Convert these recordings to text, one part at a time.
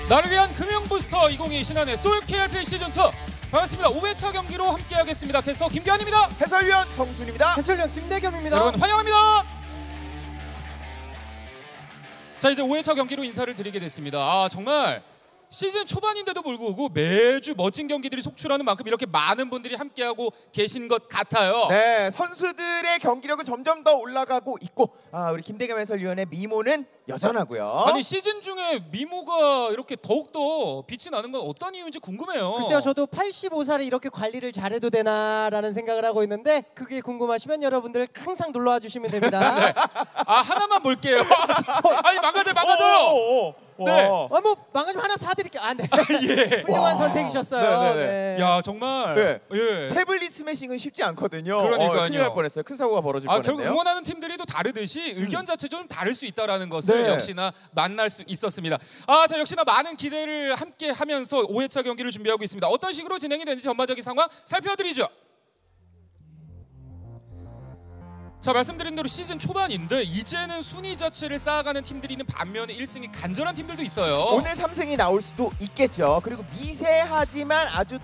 나를 위한 금융 부스터 2022 신한의 소울 KRP 시즌2 반갑습니다. 5회차 경기로 함께하겠습니다. 캐스터 김기환입니다. 해설위원 정준입니다. 해설위원 김대겸입니다. 여러분 환영합니다. 자, 이제 5회차 경기로 인사를 드리게 됐습니다. 정말 시즌 초반인데도 불구하고 매주 멋진 경기들이 속출하는 만큼 이렇게 많은 분들이 함께하고 계신 것 같아요. 네, 선수들의 경기력은 점점 더 올라가고 있고 우리 김대겸 해설위원의 미모는 여전하고요. 아니 시즌 중에 미모가 이렇게 더욱더 빛이 나는 건 어떤 이유인지 궁금해요. 글쎄요, 저도 85살에 이렇게 관리를 잘해도 되나라는 생각을 하고 있는데 그게 궁금하시면 여러분들 항상 놀러와 주시면 됩니다. 네. 하나만 볼게요. 아니 망가져요. 네. 뭐 망가지면 하나 사드릴게요. 네. 예. 훌륭한 선택이셨어요. 네네네. 네. 야 정말. 네. 예. 태블릿 스매싱은 쉽지 않거든요. 그러니까요. 큰일 날 뻔했어요. 큰 사고가 벌어질 결국 뻔했네요. 응원하는 팀들이 또 다르듯이 의견 자체 좀 다를 수 있다라는 것을 네. 역시나 만날 수 있었습니다. 자 역시나 많은 기대를 함께 하면서 5회차 경기를 준비하고 있습니다. 어떤 식으로 진행이 되는지 전반적인 상황 살펴드리죠. 자, 말씀드린 대로 시즌 초반인데 이제는 순위 자체를 쌓아가는 팀들이 있는 반면에 1승이 간절한 팀들도 있어요. 오늘 3승이 나올 수도 있겠죠. 그리고 미세하지만 아주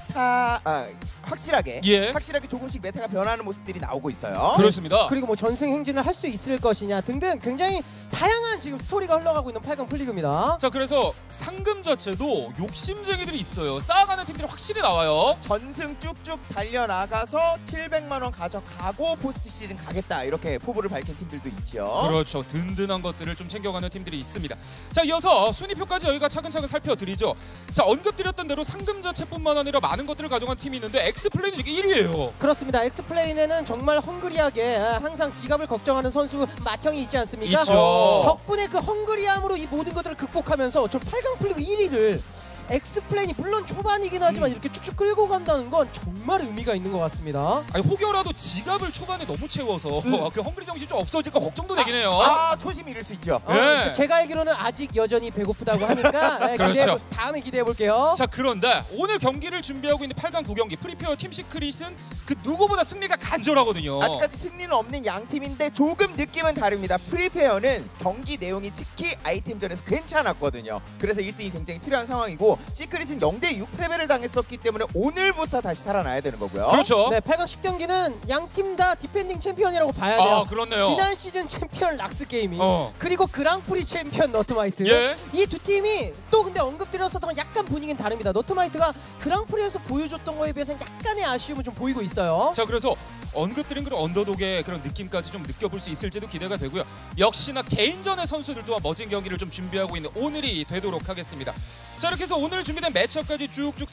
확실하게 조금씩 메타가 변하는 모습들이 나오고 있어요. 그렇습니다. 그리고 뭐 전승 행진을 할 수 있을 것이냐 등등 굉장히 다양한 지금 스토리가 흘러가고 있는 8강 풀리그입니다. 자, 그래서 상금 자체도 욕심쟁이들이 있어요. 쌓아가는 팀들이 확실히 나와요. 전승 쭉쭉 달려나가서 700만 원 가져가고 포스트 시즌 가겠다 이렇게 포부를 밝힌 팀들도 있죠. 그렇죠. 든든한 것들을 좀 챙겨가는 팀들이 있습니다. 자, 이어서 순위표까지 저희가 차근차근 살펴드리죠. 자, 언급드렸던 대로 상금 자체뿐만 아니라 많은 것들을 가져간 팀이 있는데 엑스플레인이 지금 1위예요. 그렇습니다. 엑스플레인에는 정말 헝그리하게 항상 지갑을 걱정하는 선수 맏형이 있지 않습니까? 있죠. 덕분에 그 헝그리함으로 이 모든 것들을 극복하면서 저 8강 풀리그 1위를 엑스플레인이 물론 초반이긴 하지만 이렇게 쭉쭉 끌고 간다는 건 정말 의미가 있는 것 같습니다. 아니 혹여라도 지갑을 초반에 너무 채워서 그 헝그리 정신이 좀 없어질까 걱정도 되긴 해요. 초심 잃을 수 있죠. 네. 제가 알기로는 아직 여전히 배고프다고 하니까 그렇죠. 다음에 기대해 볼게요. 자, 그런데 오늘 경기를 준비하고 있는 8강 9경기 프리페어 팀 시크릿은 그 누구보다 승리가 간절하거든요. 아직까지 승리는 없는 양 팀인데 조금 느낌은 다릅니다. 프리페어는 경기 내용이 특히 아이템전에서 괜찮았거든요. 그래서 1승이 굉장히 필요한 상황이고 시크릿은 0대 6패배를 당했었기 때문에 오늘부터 다시 살아나야 되는 거고요. 그렇죠. 네, 8강 10경기는 양 팀 다 디펜딩 챔피언이라고 봐야 돼요. 그렇네요. 지난 시즌 챔피언 락스 게이밍 그리고 그랑프리 챔피언 너트마이트 이 두 팀이 또 근데 언급드렸었던 약간 분위기는 다릅니다. 너트마이트가 그랑프리에서 보여줬던 거에 비해서는 약간의 아쉬움을 좀 보이고 있어요. 자, 그래서 언급드린 그런 언더독의 그런 느낌까지 좀 느껴볼 수 있을지도 기대가 되고요. 역시나 개인전의 선수들 또한 멋진 경기를 좀 준비하고 있는 오늘이 되도록 하겠습니다. 자, 이렇게 해서 오늘 준비된 매치업까지 쭉쭉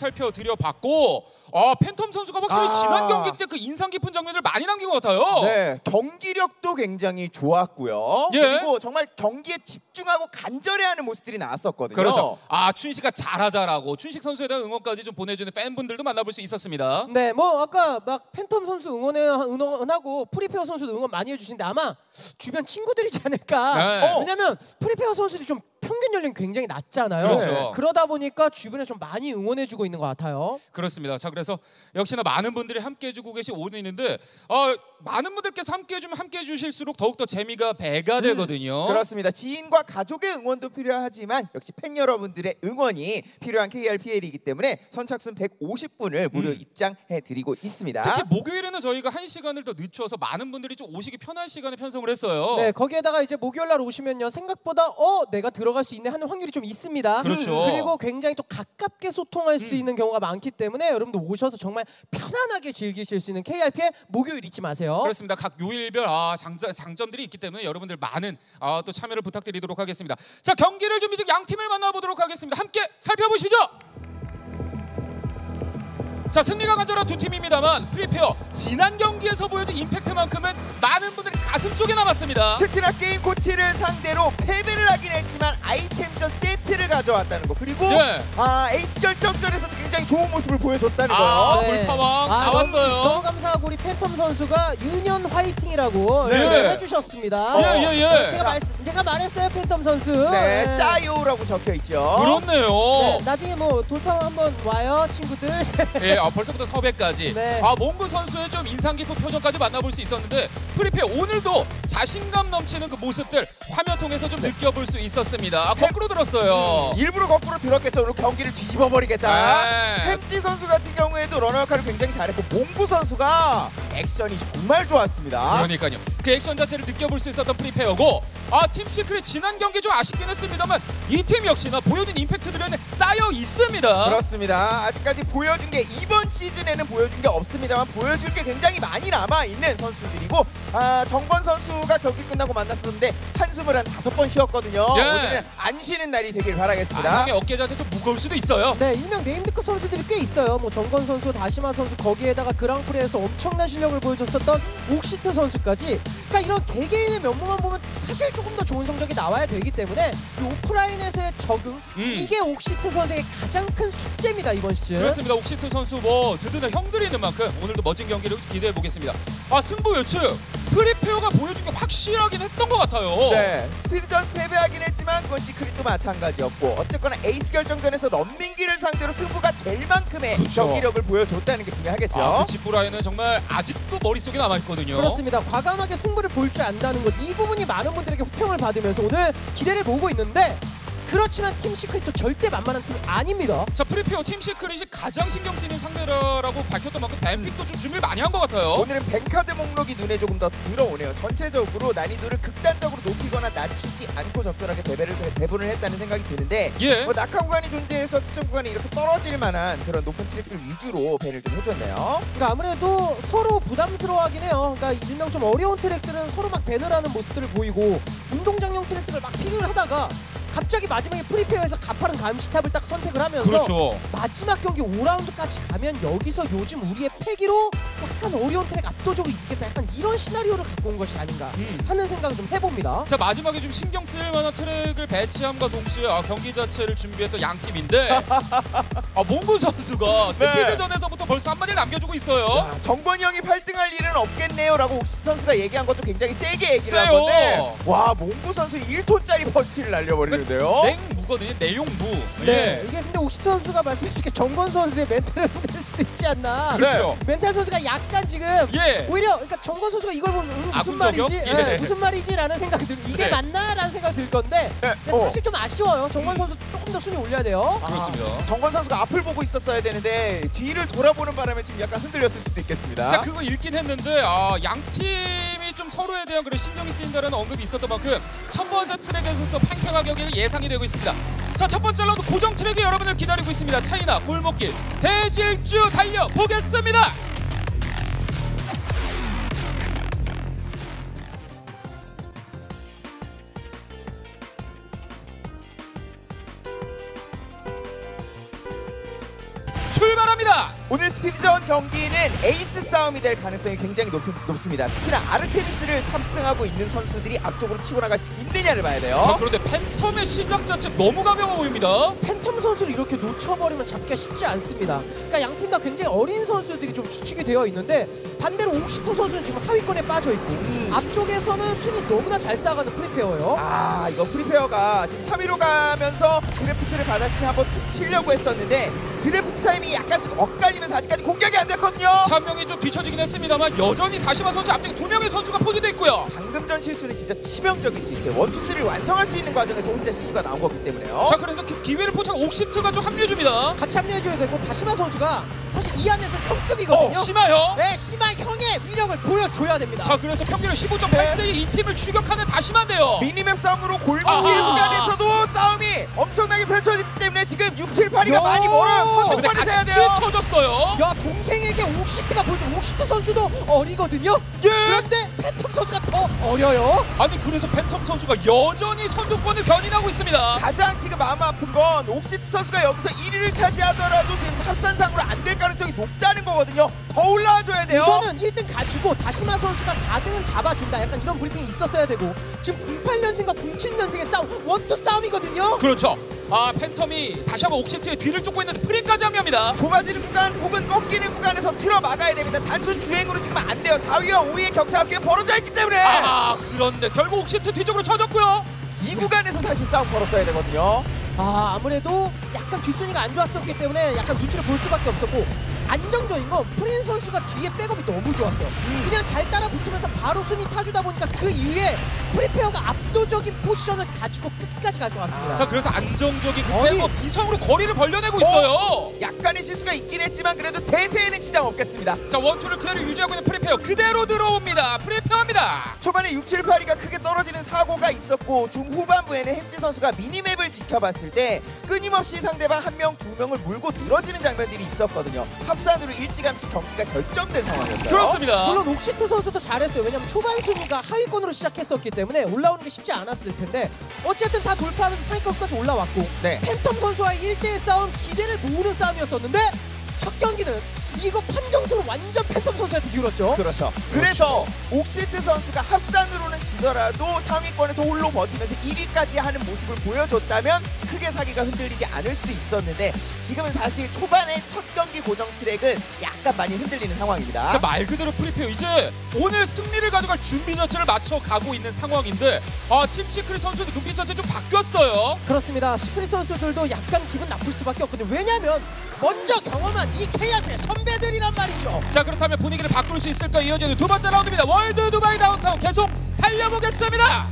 살펴드려봤고 팬텀 선수가 확실히 지난 경기 때 그 인상 깊은 장면을 많이 남긴 것 같아요. 네, 경기력도 굉장히 좋았고요. 그리고 정말 경기에 집중하고 간절해하는 모습들이 나왔었거든요. 그렇죠. 춘식가 잘하자라고 춘식 선수에 대한 응원까지 좀 보내주는 팬분들도 만나볼 수 있었습니다. 네, 뭐 아까 막 팬텀 선수 응원하고 프리페어 선수도 응원 많이 해주시는데 아마 주변 친구들이지 않을까. 네. 왜냐면 프리페어 선수들이 좀 평균 연령이 굉장히 낮잖아요. 그렇죠. 그러다 보니까 주변에 좀 많이 응원해주고 있는 것 같아요. 그렇습니다. 자, 그래서 역시나 많은 분들이 함께해주고 계신 오늘인데 많은 분들께서 함께해주면 함께해주실수록 더욱더 재미가 배가 되거든요. 그렇습니다. 지인과 가족의 응원도 필요하지만 역시 팬 여러분들의 응원이 필요한 KRPL이기 때문에 선착순 150분을 무료 입장해드리고 있습니다. 특히 목요일에는 저희가 1시간을 더 늦춰서 많은 분들이 좀 오시기 편한 시간에 편성을 했어요. 네, 거기에다가 이제 목요일날 오시면요 생각보다 내가 들어갈 수 있네 하는 확률이 좀 있습니다. 그렇죠. 그리고 굉장히 또 가깝게 소통할 수 있는 경우가 많기 때문에 여러분들 오셔서 정말 편안하게 즐기실 수 있는 KRPL 목요일 잊지 마세요. 그렇습니다. 각 요일별 장점들이 있기 때문에 여러분들 많은 또 참여를 부탁드리도록 하겠습니다. 자, 경기를 준비 중 양 팀을 만나보도록 하겠습니다. 함께 살펴보시죠. 자, 승리가 간절한 두 팀입니다만 프리페어 지난 경기에서 보여준 임팩트만큼은 많은 분들이 가슴속에 남았습니다. 특히나 게임 코치를 상대로 패배를 하긴 했지만 아이템전 세트를 가져왔다는 거 그리고 에이스 결정전에서도 굉장히 굉장히 좋은 모습을 보여줬다는 아, 거예요. 돌파왕 나왔어요. 너무 감사하고 우리 팬텀 선수가 유년 화이팅이라고 네. 얘기를 해주셨습니다. 예. 제가 말했어요, 팬텀 선수. 네, 짜요라고 적혀 있죠. 그렇네요. 네, 나중에 뭐 돌파왕 한번 와요, 친구들. 예, 벌써부터 섭외까지. 네. 몽구 선수의 좀 인상 깊은 표정까지 만나볼 수 있었는데 프리페어 오늘도 자신감 넘치는 그 모습들 화면 통해서 좀 느껴볼 수 있었습니다. 거꾸로 들었어요. 일부러 거꾸로 들었겠죠. 오늘 경기를 뒤집어 버리겠다. 네. 햄찌 선수 같은 경우에도 러너 역할을 굉장히 잘했고 몽구 선수가 액션이 정말 좋았습니다. 그러니까요. 그 액션 자체를 느껴볼 수 있었던 프리페어고 팀 시크릿 지난 경기 좀 아쉽긴 했습니다만 이 팀 역시나 보여준 임팩트들은 쌓여 있습니다. 그렇습니다. 아직까지 보여준 게 이번 시즌에는 보여준 게 없습니다만 보여줄 게 굉장히 많이 남아 있는 선수들이고 정권 선수가 경기 끝나고 만났었는데 한숨을 한 5번 쉬었거든요. 예. 오늘은 안 쉬는 날이 되길 바라겠습니다. 형의 어깨 자체 좀 무거울 수도 있어요. 네, 일명 네임드급 선수들이 꽤 있어요. 뭐 정건 선수, 다시마 선수, 거기에다가 그랑프리에서 엄청난 실력을 보여줬었던 옥시트 선수까지. 그러니까 이런 개개인의 면모만 보면 사실 조금 더 좋은 성적이 나와야 되기 때문에 이 오프라인에서의 적응, 이게 옥시트 선수의 가장 큰 숙제입니다, 이번 시즌. 그렇습니다. 옥시트 선수 뭐 드드는 형들이 있는 만큼 오늘도 멋진 경기를 기대해 보겠습니다. 승부 예측 프리페어가 보여준 게 확실하긴 했던 것 같아요. 네, 스피드전 패배하긴 했지만 그건 시크릿도 마찬가지였고 어쨌거나 에이스 결정전에서 런민기를 상대로 승부가 될 만큼의 그쵸. 경기력을 보여줬다는 게 중요하겠죠. 그 지프라인은 정말 아직도 머릿속에 남아있거든요. 그렇습니다. 과감하게 승부를 볼 줄 안다는 것, 이 부분이 많은 분들에게 호평을 받으면서 오늘 기대를 모으고 있는데 그렇지만 팀 시크릿도 절대 만만한 팀이 아닙니다. 자, 프리페어 팀 시크릿이 가장 신경 쓰이는 상대라고 밝혔던 만큼 뱀픽도 좀 준비를 많이 한 것 같아요. 오늘은 뱅카드 목록이 눈에 조금 더 들어오네요. 전체적으로 난이도를 극단적으로 높이거나 낮추지 않고 적절하게 배분을 했다는 생각이 드는데 예. 뭐 낙하 구간이 존재해서 특정 구간이 이렇게 떨어질 만한 그런 높은 트랙들 위주로 배를 좀 해줬네요. 그러니까 아무래도 서로 부담스러워하긴 해요. 그러니까 일명 좀 어려운 트랙들은 서로 막 배널 하는 모습들을 보이고 운동장용 트랙들을 막 픽을 하다가 갑자기 마지막에 프리페어에서 가파른 감시탑을 딱 선택을 하면서 그렇죠. 마지막 경기 5라운드까지 가면 여기서 요즘 우리의 패기로 약간 어려운 트랙 압도적으로 이기겠다, 약간 이런 시나리오를 갖고 온 것이 아닌가 하는 생각을 좀 해봅니다. 자, 마지막에 좀 신경 쓰일 만한 트랙을 배치함과 동시에 경기 자체를 준비했던 양 팀인데 몽구 선수가 스피드전에서부터 벌써 한마디를 남겨주고 있어요. 야, 정권이 형이 8등할 일은 없겠네요 라고 옥시 선수가 얘기한 것도 굉장히 세게 얘기를 한 세요. 건데 와, 몽구 선수는 1톤짜리 펀치를 날려버리는데요. 냉무거든요. 내용무. 네, 이게 근데 옥시트 선수가 말씀해주신 게 정건 선수의 멘탈을 흔들 수도 있지 않나. 그렇죠. 멘탈 선수가 약간 지금 예. 오히려 그러니까 정건 선수가 이걸 보면 무슨 아군적이요? 말이지? 예. 네, 무슨 말이지라는 생각이 들. 이게 네. 맞나라는 생각이 들 건데 네. 근데 사실 좀 아쉬워요. 정건 선수 조금 더 순위 올려야 돼요. 그렇습니다. 정권 선수가 앞을 보고 있었어야 되는데 뒤를 돌아보는 바람에 지금 약간 흔들렸을 수도 있겠습니다. 자, 그거 읽긴 했는데 양 팀이 좀 서로에 대한 그런 신경이 쓰인다는 언급이 있었던 만큼 첫 번째 트랙에서 또 팽팽한 경기가 예상이 되고 있습니다. 자, 첫 번째 라운드 고정 트랙이 여러분을 기다리고 있습니다. 차이나 골목길 대질주 달려보겠습니다. 출발합니다. 오늘 스피드전 경기는 에이스 싸움이 될 가능성이 굉장히 높습니다. 특히나 아르테미스를 탑승하고 있는 선수들이 앞쪽으로 치고 나갈 수 있느냐를 봐야 돼요. 자, 그런데 팬텀의 시작 자체 너무 가벼워 보입니다. 팬텀 선수를 이렇게 놓쳐버리면 잡기가 쉽지 않습니다. 그러니까 양 팀 다 굉장히 어린 선수들이 좀 주축이 되어 있는데 반대로 옥시토 선수는 지금 하위권에 빠져 있고 앞쪽에서는 순위 너무나 잘 쌓아가는 프리페어예요. 이거 프리페어가 지금 3위로 가면서 드래프트를 받았으니 한번 툭 치려고 했었는데 드래프트 타이밍이 약간씩 엇갈리면서 아직까지 공격이 안 됐거든요. 한 명이 좀 뒤처지긴 했습니다만 여전히 다시마 선수 앞쪽에 2명의 선수가 포진돼 있고요. 방금 전 실수는 진짜 치명적일 수 있어요. 1, 2, 3를 완성할 수 있는 과정에서 혼자 실수가 나온 거기 때문에요. 자, 그래서 그 기회를 포착 옥시트가 좀 합류해줍니다. 같이 합류해줘야 되고 다시마 선수가 사실 이 안에서 형급이거든요. 심하요. 네, 심한 형의 위력을 보여줘야 됩니다. 자, 그래서 평균을 15.8세의 이 팀을 추격하는 다시마인데요. 미니맵 싸움으로 골목길 아하. 구간에서도 싸움이 엄청나게 펼쳐지기 때문에 지금 6, 7, 8위가 많이 멀어요. 근데 선수권이 돼야 같이 돼요. 쳐줬어요. 야, 동생에게 옥시트가 보여줘. 옥시트 선수도 어리거든요. 예. 그런데 팬텀 선수가 더 어려요. 아니, 그래서 팬텀 선수가 여전히 선두권을 견인하고 있습니다. 가장 지금 마음 아픈 건 옥시트 선수가 여기서 1위를 차지하더라도 지금 합산상으로 안 될 가능성이 높다는 거거든요. 더 올라와줘야 돼요. 우선은 1등 가지고 다시마 선수가 4등은 잡아준다. 약간 이런 브리핑이 있었어야 되고 지금 08년생과 07년생의 싸움 원투 싸움이거든요. 그렇죠. 팬텀이 다시 한번 옥시트의 뒤를 쫓고 있는데 프리까지 합류합니다. 좁아지는 구간 혹은 꺾이는 구간에서 틀어 막아야 됩니다. 단순 주행으로 지금 안 돼요. 4위와 5위의 격차가 꽤 벌어져 있기 때문에 그런데 결국 옥시트 뒤쪽으로 쳐졌고요. 이 구간에서 사실 싸움 걸었어야 되거든요. 아무래도 약간 뒷순위가 안 좋았었기 때문에 약간 눈치를 볼 수밖에 없었고, 안정적인 건 프린 선수가 뒤에 백업이 너무 좋았어요. 그냥 잘 따라 붙으면서 바로 순위 타주다 보니까 그 이후에 프리페어가 압도적인 포지션을 가지고 끝까지 갈 것 같습니다. 자, 그래서 안정적인 그 백업 이성으로 거리를 벌려내고 있어요. 약간의 실수가 있긴 했지만 그래도 대세에는 지장 없겠습니다. 자, 원투를 그대로 유지하고 있는 프리페어 그대로 들어옵니다. 프리페어입니다. 초반에 6, 7, 8위가 크게 떨어지는 사고가 있었고 중후반부에는 햄찌 선수가 미니맵을 지켜봤을 때 끊임없이 상대방 1명, 2명을 물고 늘어지는 장면들이 있었거든요. 합산으로 일찌감치 경기가 결정된 상황이었어요. 그렇습니다. 물론 옥시트 선수도 잘했어요. 왜냐면 초반 순위가 하위권으로 시작했었기 때문에 올라오는 게 쉽지 않았을 텐데 어쨌든 다 돌파하면서 상위권까지 올라왔고, 네. 팬텀 선수와의 1대1 싸움, 기대를 모으는 싸움이었었는데 첫 경기는 이거 판정수로 완전 팬텀 선수한테 기울었죠. 그렇죠. 그래서 옥시트 선수가 합산으로는 지더라도 상위권에서 홀로 버티면서 1위까지 하는 모습을 보여줬다면 크게 사기가 흔들리지 않을 수 있었는데 지금은 사실 초반에 첫 경기 고정 트랙은 약간 많이 흔들리는 상황입니다. 자, 말 그대로 프리페어 이제 오늘 승리를 가져갈 준비 자체를 맞춰 가고 있는 상황인데 팀 시크릿 선수들 눈빛 자체 좀 바뀌었어요. 그렇습니다. 시크릿 선수들도 약간 기분 나쁠 수밖에 없거든요. 왜냐면 먼저 경험한 이 KR의 선배들이란 말이죠. 자, 그렇다면 분위기를 바꿀 수 있을까? 이어지는 두 번째 라운드입니다. 월드 두바이 다운타운 계속 달려보겠습니다.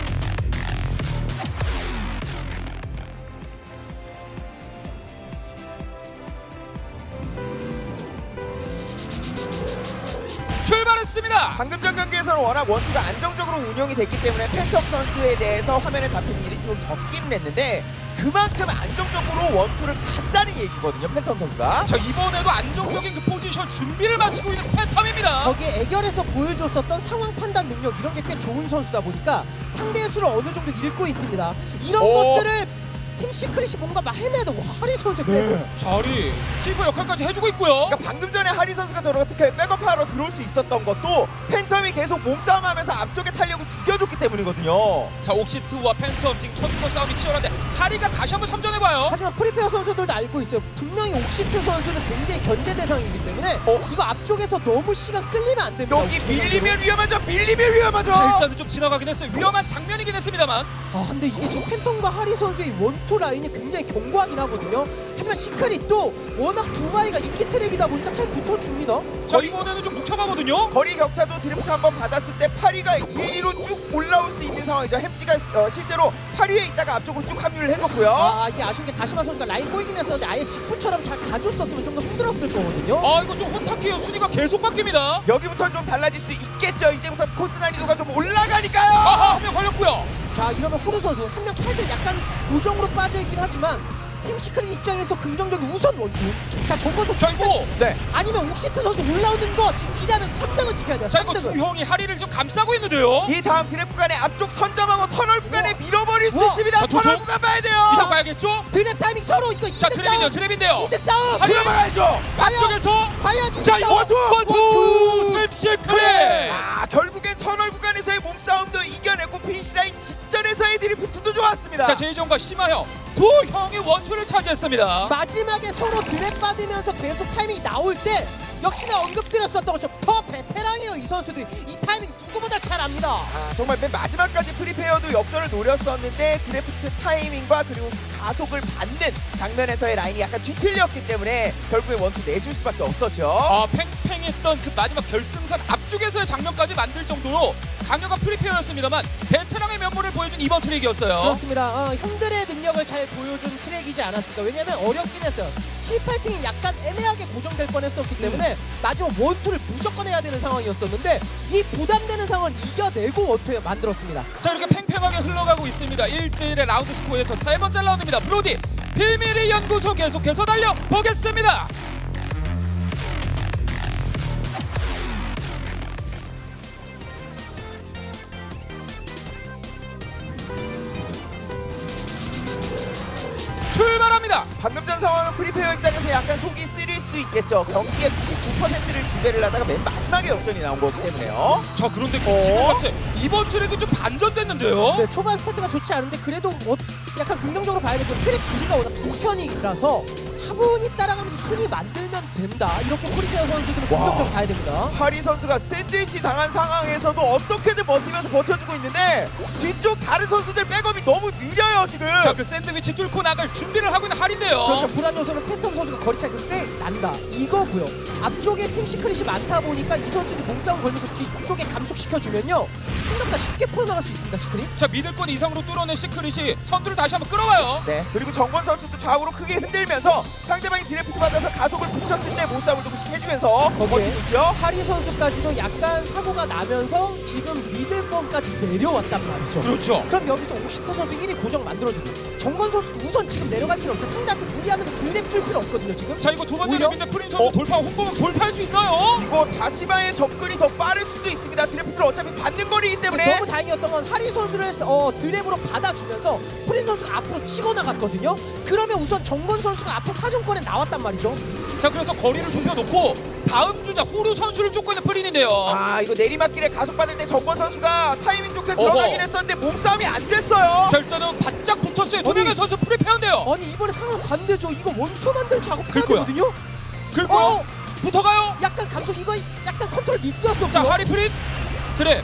출발했습니다. 방금 전 경기에서는 워낙 원투가 안정적으로 운영이 됐기 때문에 팬텀 선수에 대해서 화면에 잡히는 일이 좀 적기는 했는데 그만큼 안정적으로 원투를 갔다는 얘기거든요. 팬텀 선수가. 자, 이번에도 안정적인 그 포지션 준비를 마치고 있는 팬텀입니다. 거기에 애결에서 보여줬었던 상황 판단 능력 이런 게 꽤 좋은 선수다 보니까 상대의 수를 어느 정도 읽고 있습니다. 이런 것들을 팀 시크릿이 뭔가 막 해내도 하리 선수 빼고 자리 스위퍼 역할까지 해주고 있고요. 그러니까 방금 전에 하리 선수가 저렇게 백업하러 들어올 수 있었던 것도 팬텀이 계속 몸싸움하면서 앞쪽에 탄력을 죽여줬기 때문이거든요. 자, 옥시트와 팬텀 지금 첫번 싸움이 치열한데 하리가 다시 한번 참전해봐요. 하지만 프리페어 선수들도 알고 있어요. 분명히 옥시트 선수는 굉장히 견제 대상이기 때문에 이거 앞쪽에서 너무 시간 끌리면 안 됩니다. 여기 밀리면 위험하죠. 밀리면 위험하죠. 자, 일단은 좀 지나가긴 했어요. 위험한 장면이긴 했습니다만. 근데 이게 지금 팬텀과 하리 선수의 원투 라인이 굉장히 견고하긴 하거든요. 하지만 시크릿도 워낙 두바이가 인기 트랙이다 보니까 잘 붙어줍니다. 자, 이번에는 좀 묵혀가거든요. 거리 격차도 드리프트 한번 받았을 때 8위가 1위로 쭉 올라올 수 있는 상황이죠. 햄찌가 실제로 8위에 있다가 앞쪽으로 쭉 합류를 해줬고요. 이게 아쉬운 게 다시마 선수가 라인 꼬이긴 했었는데 아예 직구처럼 잘 가줬었으면 좀 더 힘들었을 거거든요. 이거 좀 혼탁해요. 순위가 계속 바뀝니다. 여기부터는 좀 달라질 수 있겠죠. 이제부터 코스 난이도가 좀 올라가니까요. 한 명 걸렸고요. 자, 이러면 후르 선수 한 명 팔들 약간 고정으로 빠져있긴 하지만 팀 시크릿 입장에서 긍정적인 우선 원투. 자, 적어도 자, 이거 네. 아니면 옥시트 선수 올라오는 거 지금 기대하면 3등은 지켜야 돼요. 자, 이거 3등은. 두 형이 하리를 좀 감싸고 있는데요. 이 다음 드랩 구간에 앞쪽 선점하고 터널 구간에 밀어버릴 수 우와. 있습니다. 자, 터널 도통. 구간 봐야 돼요. 이쪽 가야겠죠? 드랩 타이밍 서로 이거 2등 자, 싸움. 트랩인데요. 2등 싸움. 하리. 들어가야죠. 앞쪽에서 과연 2등 자, 싸움. 원투 탭시크릿. 결국엔 터널 구간에서의 몸싸움도 이겨냈고 피니시라인 직전에서의 드리프트도 좋았습니다. 자, 제이정과 심하형 두 형이 원투를 차지했습니다. 마지막에 서로 드랩 받으면서 계속 타이밍이 나올 때 역시나 언급드렸었던 것처럼 더 베테랑이에요. 이 선수들이 이 타이밍 누구보다 잘 압니다. 정말 맨 마지막까지 프리페어도 역전을 노렸었는데 드래프트 타이밍과 그리고 가속을 받는 장면에서의 라인이 약간 뒤틀렸기 때문에 결국에 원투 내줄 수밖에 없었죠. 팽팽했던 그 마지막 결승선 앞쪽에서의 장면까지 만들 정도로 강력한 프리페어였습니다만 베테랑의 면모를 보여준 이번 트랙이었어요. 그렇습니다. 형들의 능력을 잘 보여준 트랙이지 않았을까. 왜냐면 어렵긴 했어요. 7, 8등이 약간 애매하게 고정될 뻔했었기 때문에 마지막 원투를 무조건 해야 되는 상황이었었는데 이 부담되는 상황을 이겨내고 원투에 만들었습니다. 자, 이렇게 팽팽하게 흘러가고 있습니다. 1대1의 라운드 스코어에서 세 번째 라운드입니다. 브로디 비밀의 연구소 계속해서 달려보겠습니다. 출발합니다. 방금 전 상황은 프리페어 입장에서 약간 속이 쓰릴 수 있겠죠. 경기의 99%를 지배를 하다가 맨 마지막에 역전이 나온 거기 때문에요. 자, 그런데 그 지금 같이 이번 트랙은 좀 반전됐는데요. 네, 초반 스타트가 좋지 않은데 그래도 약간 긍정적으로 봐야 될 게 트랙 길이가 워낙 긴 편이라서 차분히 따라가면서 순위 만들면 된다. 이렇게 프리페어 선수들은 긍정적으로 봐야 됩니다. 하리 선수가 샌드위치 당한 상황에서도 어떻게든 버티면서 버텨주고 있는데 뒤쪽 다른 선수들 백업이 너무 느려요 지금. 자, 그 샌드위치 뚫고 나갈 준비를 하고 있는 할인데요. 그렇죠. 불안 요소는 팬텀 선수가 거리 차이가 꽤 난다. 이거고요. 앞쪽에 팀 시크릿이 많다 보니까 이 선수들이 몸싸움 걸면서 뒤쪽에 감속시켜주면요. 생각보다 쉽게 풀어나갈 수 있습니다. 시크릿. 자, 미들권 이상으로 뚫어낸 시크릿이 선두를 다시 한번 끌어와요. 네. 그리고 정권 선수도 좌우로 크게 흔들면서 상대방이 드래프트 받아서 가속을 붙였을 때 몸싸움을 조금씩 해주면서 버티고 있죠. 하리 선수까지도 약간 사고가 나면서 지금 미들권까지 내려왔단 말이죠. 그렇죠. 그럼 여기서 오시터 선수 1위 고정 만들어주고 정건 선수도 우선 지금 내려갈 필요 없어요. 상대한테 무리하면서 드랩 줄 필요 없거든요 지금. 자, 이거 두 번째 오히려? 랩인데 프린 선수 돌파 홍보면 돌파할 수 있나요? 이거 다시마의 접근이 더 빠를 수도 있습니다. 드래프트를 어차피 받는 거리이기 때문에. 너무 다행이었던 건 하리 선수를 드랩으로 받아주면서 프린 선수가 앞으로 치고 나갔거든요. 그러면 우선 정건 선수가 앞에 사정권에 나왔단 말이죠. 자, 그래서 거리를 좁혀놓고 다음 주자 후루 선수를 쫓고 있는 프린인데요. 아 이거 내리막길에 가속받을 때 정권 선수가 타이밍 좋게 어허. 들어가긴 했었는데 몸싸움이 안 됐어요. 자, 일단은 바짝 붙었어요. 두 명의 선수 프리페어인데요. 아니 이번에 상황 반대죠. 이거 원투 만들 작업해야 그럴 거야. 되거든요. 긁고요. 붙어가요. 약간 감속 이거 약간 컨트롤 미스였거든요. 자, 하리 프린. 그래.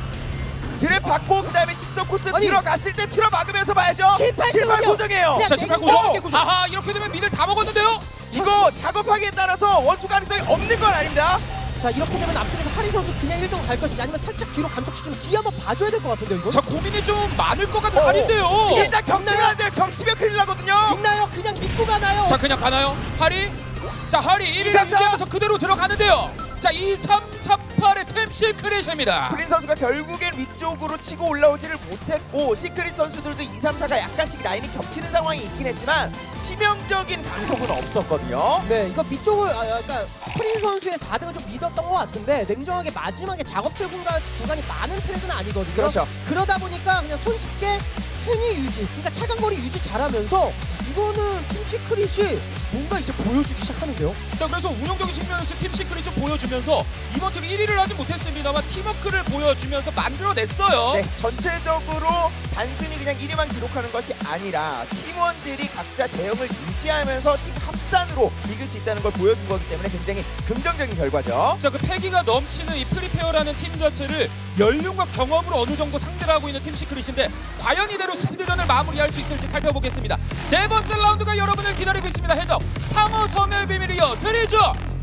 드랩 받고 그다음에 직선 코스 아니. 들어갔을 때 틀어 막으면서 봐야죠. 7-8 7-8 구죠. 고정해요. 그냥 자, 18 맹구죠. 구조. 아하, 이렇게 되면 미들 다 먹었는데요. 이거 작업하기에 따라서 원투 가능성이 없는 건 아닙니다. 자 이렇게 되면 앞쪽에서 하리 선수 그냥 1등 갈 것이지 아니면 살짝 뒤로 감속시키면 뒤에 한번 봐줘야 될 것 같은데요 이거? 자, 고민이 좀 많을 것 같은 할인데요. 일단 경치면 안 돼요. 경치면 큰일 나거든요. 있나요? 그냥 믿고 가나요? 자, 그냥 가나요? 하리. 자, 하리 1위를 2, 3, 4. 유지하면서 그대로 들어가는데요. 자, 2, 3, 4, 8의 템 시크릿입니다. 프린 선수가 결국엔 위쪽으로 치고 올라오지를 못했고 시크릿 선수들도 2, 3, 4가 약간씩 라인이 겹치는 상황이 있긴 했지만 치명적인 강속은 없었거든요. 네 이거 밑쪽을 그러니까 프린 선수의 4등을 좀 믿었던 것 같은데 냉정하게 마지막에 작업철 구간이 많은 트랙은 아니거든요. 그렇죠. 그러다 보니까 그냥 손쉽게 순위 유지 그러니까 차간거리 유지 잘하면서 이거는 팀 시크릿이 뭔가 이제 보여주기 시작하는데요. 자, 그래서 운영적인 측면에서 팀 시크릿 좀 보여주면서 이번 주는 1위를 하지 못했습니다만 팀워크를 보여주면서 만들어냈어요. 네, 전체적으로 단순히 그냥 1위만 기록하는 것이 아니라 팀원들이 각자 대응을 유지하면서 팀 합산으로 이길 수 있다는 걸 보여준 거기 때문에 굉장히 긍정적인 결과죠. 자, 그 패기가 넘치는 이 프리페어라는 팀 자체를 연륜과 경험으로 어느 정도 상대를 하고 있는 팀 시크릿인데 과연 이대로 스피드전을 마무리할 수 있을지 살펴보겠습니다. 네 번째 라운드가 여러분을 기다리고 있습니다. 해적 상어 섬의 비밀이여 드리죠.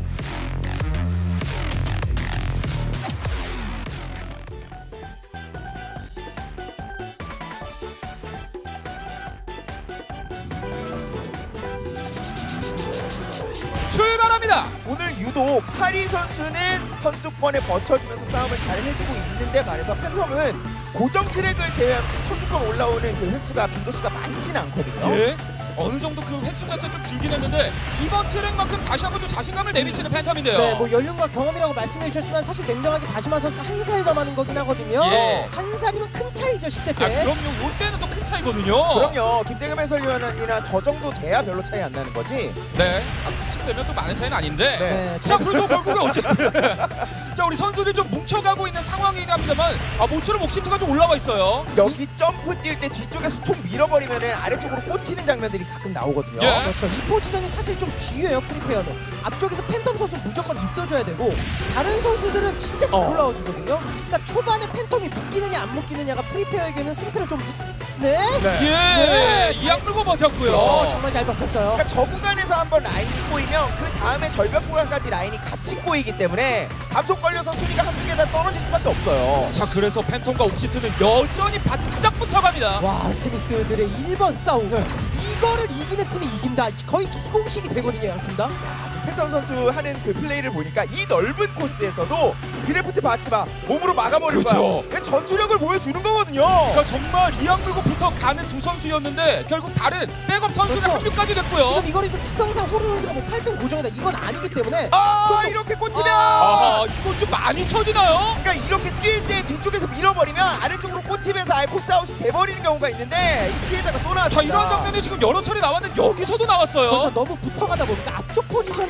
출발합니다. 오늘 유독 하리 선수는 선두권에 버텨주면서 싸움을 잘 해주고 있는데 반해서 팬텀은 고정 트랙을 제외하면 선두권 올라오는 그 횟수가 빈도수가 많지는 않거든요. 예. 어느 정도 그 횟수 자체 좀 줄긴 했는데 이번 트랙만큼 다시 한번 좀 자신감을 내비치는 팬텀인데요. 네, 뭐 연륜과 경험이라고 말씀해 주셨지만 사실 냉정하게 다시마 선수가 한 살 더 많은 거긴 하거든요. 예. 한 살이면 큰 차이죠 10대 때. 아, 그럼요. 올 때는 또 큰 차이거든요. 그럼요. 김대겸 해설위원이나 저 정도 돼야 별로 차이 안 나는 거지. 네. 그쯤 되면 또 많은 차이는 아닌데. 네, 자, 그래도 결국에 어쨌든 자, 우리 선수들이 좀 뭉쳐가고 있는 상황이긴 합니다만 모처럼 옥시트가 좀 올라와 있어요. 여기 점프 뛸 때 뒤쪽에서 총 밀어버리면 아래쪽으로 꽂히는 장면들이 가끔 나오거든요. 예. 그렇죠. 이 포지션이 사실 좀 중요해요 프리페어는. 앞쪽에서 팬텀 선수 무조건 있어줘야 되고 다른 선수들은 진짜 잘 올라와주거든요. 그러니까 초반에 팬텀이 묶이느냐 안 묶이느냐가 프리페어에게는 승패를 좀 네? 네. 예. 네. 이악 물고 버텼고요. 정말 잘 바뀌었어요. 그러니까 저 구간에서 한번 라인이 꼬이면 그 다음에 절벽 구간까지 라인이 같이 꼬이기 때문에 감속 걸려서 순위가 한두 계단 떨어질 수밖에 없어요. 자, 그래서 팬텀과 옥시트는 여전히 바짝 붙어갑니다. 와 알테미스들의 1번 싸움 이거를 이기는 팀이 이긴다. 거의 이공식이 되거든요 양팀 다. 팬텀 선수 하는 그 플레이를 보니까 이 넓은 코스에서도 드래프트 받지 마 몸으로 막아버릴 그렇죠. 거야. 전투력을 보여주는 거거든요. 그러니까 정말 이악 물고 붙어가는 두 선수였는데 결국 다른 백업 선수가 그렇죠. 합류까지 됐고요. 지금 이거리도 특성상 호르 선수가 뭐 8등 고정이다 이건 아니기 때문에 이렇게 꽂히면 이거 좀 많이 쳐지나요? 그러니까 이렇게 뛸 때 뒤쪽에서 밀어버리면 아래쪽으로 꽂히면서 아예 코스 아웃이 돼버리는 경우가 있는데 이 피해자가 또 나왔습니다. 자, 이런 장면이 지금 여러 차례 나왔는데 여기서도 나왔어요. 그렇죠. 너무 붙어가다 보니까 앞쪽 포지션이 약간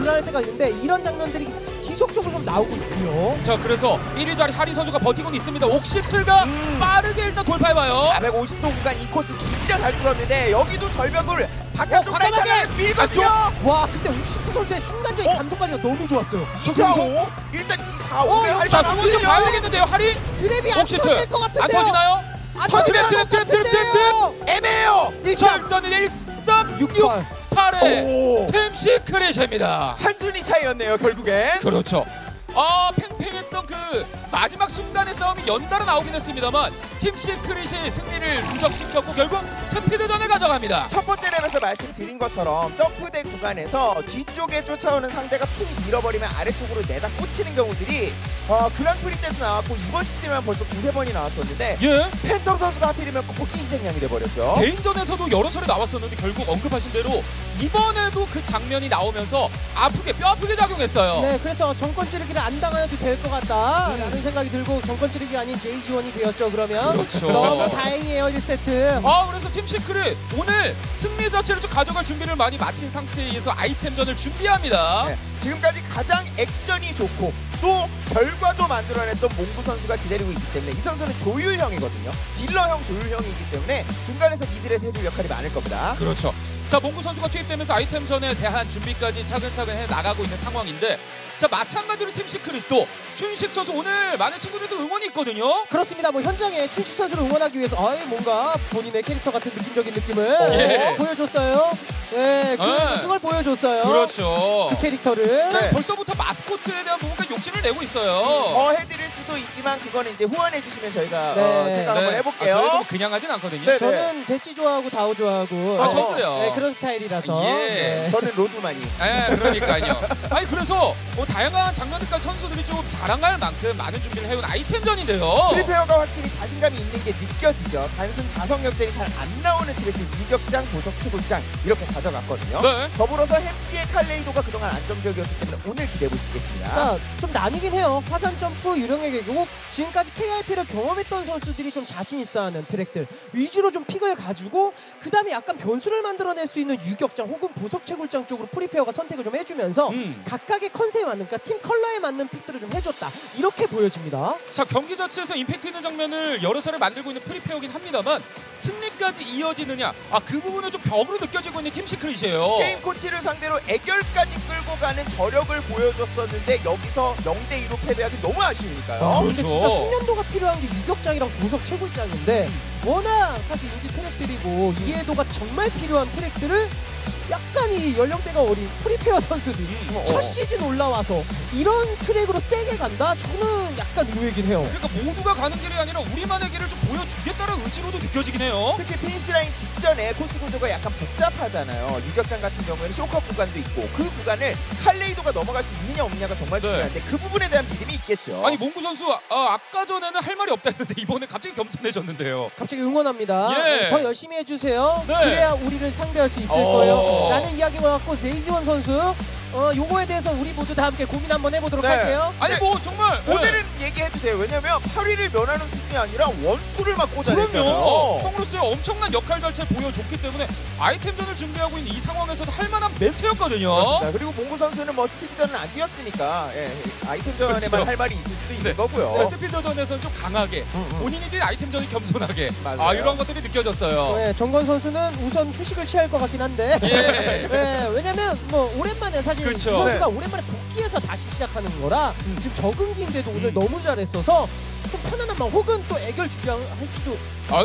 불안할 때가 있는데 이런 장면들이 지속적으로 좀 나오고 있고요. 자, 그래서 1위 자리 하리 선수가 버티고는 있습니다. 옥시트가 빠르게 일단 돌파해봐요. 450도 구간 이 코스 진짜 잘 뚫었는데 여기도 절벽을 바깥쪽까지 과감하게! 밀거든요. 와, 근데 옥시트 선수의 순간적인 감속까지가 너무 좋았어요. 245 일단 245 자, 승리 좀 봐야겠는데요. 하리 드랩이 안 옥시트 터질 것 같은데요. 안 터지나요? 안 자, 터질 드랩. 것 같은데요. 애매해요. 자, 일단은 1368의 오. 팀 시크릿입니다. 한순위 차이였네요 결국엔. 그렇죠. 팽팽했던 그 마지막 순간의 싸움이 연달아 나오긴 했습니다만 팀 시크릿이 승리를 누적시켰고 결국 스피드전을 가져갑니다. 첫 번째 랩에서 말씀드린 것처럼 점프대 구간에서 뒤쪽에 쫓아오는 상대가 툭 밀어버리면 아래쪽으로 내다 꽂히는 경우들이 그랑프리 때도 나왔고 이번 시즌에만 벌써 두세 번이 나왔었는데 예. 팬텀 선수가 하필이면 거기 희생양이 돼버렸죠. 개인전에서도 여러 차례 나왔었는데 결국 언급하신 대로 이번에도 그 장면이 나오면서 뼈 아프게 작용했어요. 네, 그래서 정권 찌르기를 안 당해도 될 것 같다라는 생각이 들고 정권 찌르기 아닌 제이지원이 되었죠. 그러면 그렇죠. 너무 다행이에요 1세트. 그래서 팀 시크릿 오늘 승리 자체를 좀 가져갈 준비를 많이 마친 상태에서 아이템전을 준비합니다. 네, 지금까지 가장 액션이 좋고 또 결과도 만들어냈던 몽구 선수가 기다리고 있기 때문에 이 선수는 조율형이거든요. 딜러형 조율형이기 때문에 중간에서 미들에서 해줄 역할이 많을 겁니다. 그렇죠. 자, 몽구 선수가 투입되면서 아이템전에 대한 준비까지 차근차근 해 나가고 있는 상황인데 자, 마찬가지로 팀 시크릿도 춘식 선수 오늘 많은 친구들도 응원이 있거든요. 그렇습니다. 뭐 현장에 춘식 선수를 응원하기 위해서 뭔가 본인의 캐릭터 같은 느낌적인 느낌을 예. 보여줬어요. 네, 그걸 보여줬어요. 그렇죠. 그 캐릭터를. 네. 벌써부터 마스코트에 대한 부분과 욕심을 내고 있어요. 더 해드릴 수도 있지만 그거는 이제 후원해 주시면 저희가 네. 생각 한번 해볼게요. 저희도 그냥 하진 않거든요. 네. 저는 대치 좋아하고 다오 좋아하고. 저도요. 네, 그런 스타일이라서. 예. 네. 저는 로드만이. 그러니까요. 그래서 다양한 장면들까지 선수들이 좀 자랑할 만큼 많은 준비를 해온 아이템전인데요. 프리페어가 확실히 자신감이 있는 게 느껴지죠. 단순 자석 역전이 잘 안 나오는 트랙을 유격장, 보석 채굴장 이렇게 가져갔거든요. 네. 더불어서 햄지의 칼레이도가 그동안 안정적이었기 때문에 오늘 기대해볼 수 있겠습니다. 자, 좀 나뉘긴 해요. 화산 점프, 유령의 계곡, 지금까지 KRP를 경험했던 선수들이 좀 자신 있어하는 트랙들 위주로 좀 픽을 가지고 그 다음에 약간 변수를 만들어낼 수 있는 유격장 혹은 보석 채굴장 쪽으로 프리페어가 선택을 좀 해주면서 각각의 컨셉에 맞는, 그러니까 팀 컬러에 맞는 픽들을 좀 해줬다, 이렇게 보여집니다. 자, 경기 자체에서 임팩트 있는 장면을 여러 차례 만들고 있는 프리페어긴 합니다만 승리까지 이어지느냐, 그 부분은 좀 벽으로 느껴지고 있는 팀 시크릿이에요. 게임 코치를 상대로 애결까지 끌고 가는 저력을 보여줬었는데 여기서 0대2로 패배하기 너무 아쉬우니까요. 근데 진짜 숙련도가 필요한 게 유격장이랑 보석 채굴장인데 워낙 사실 인기 트랙들이고 이해도가 정말 필요한 트랙들을 약간 이 연령대가 어린 프리페어 선수들이 첫 시즌 올라와서 이런 트랙으로 세게 간다? 저는 약간 의외긴 해요. 그러니까 모두가 가는 길이 아니라 우리만의 길을 좀 보여주겠다는 의지로도 느껴지긴 해요. 특히 피니시라인 직전에 코스 구조가 약간 복잡하잖아요. 유격장 같은 경우에는 쇼컷 구간도 있고 그 구간을 칼레이도가 넘어갈 수 있느냐 없느냐가 정말 중요한데 그 부분에 대한 믿음이 있겠죠. 아니, 몽구 선수 아까 전에는 할 말이 없다 했는데 이번에 갑자기 겸손해졌는데요. 갑자기 응원합니다. 예. 더 열심히 해주세요. 네. 그래야 우리를 상대할 수 있을 거예요. 라는 이야기인 것 같고, 제이지원 선수 요거에 대해서 우리 모두 다 함께 고민 한번 해보도록 네. 할게요. 아니, 뭐 정말 오늘은 얘기해도 돼요. 왜냐면 8위를 면하는 수준이 아니라 원투를 막 그럼요. 꽂아냈잖아요. 평로스의 엄청난 역할 자체를 보여줬기 때문에 아이템전을 준비하고 있는 이 상황에서도 할 만한 멘트였거든요. 그렇습니다. 그리고 몽구 선수는 뭐 스피드전은 안 뛰었으니까 아이템전에만 그렇죠. 할 말이 있을 수도 있는 네. 거고요. 스피드전에서는 좀 강하게 본인이 이제 아이템전이 겸손하게 맞아요. 이런 것들이 느껴졌어요. 네, 정건 선수는 우선 휴식을 취할 것 같긴 한데 예. 네, 왜냐면 뭐 오랜만에 사실 그쵸. 이 선수가 오랜만에 복귀해서 다시 시작하는 거라 지금 적응기인데도 오늘 너무 잘했어서 좀 편안한 마음, 혹은 또 애결 준비할 수도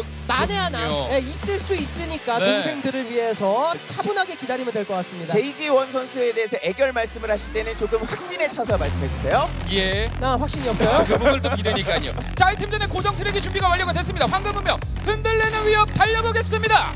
만에 하나 있을 수 있으니까 네. 동생들을 위해서 차분하게 기다리면 될 것 같습니다. 제이지원 선수에 대해서 애결 말씀을 하실 때는 조금 확신에 차서 말씀해 주세요. 예. 나 확신이 없어요. 그 부분을 또 기대니까요. 자, 아이템전의 고정 트랙이 준비가 완료가 됐습니다. 황금문명 흔들리는 위협 달려보겠습니다.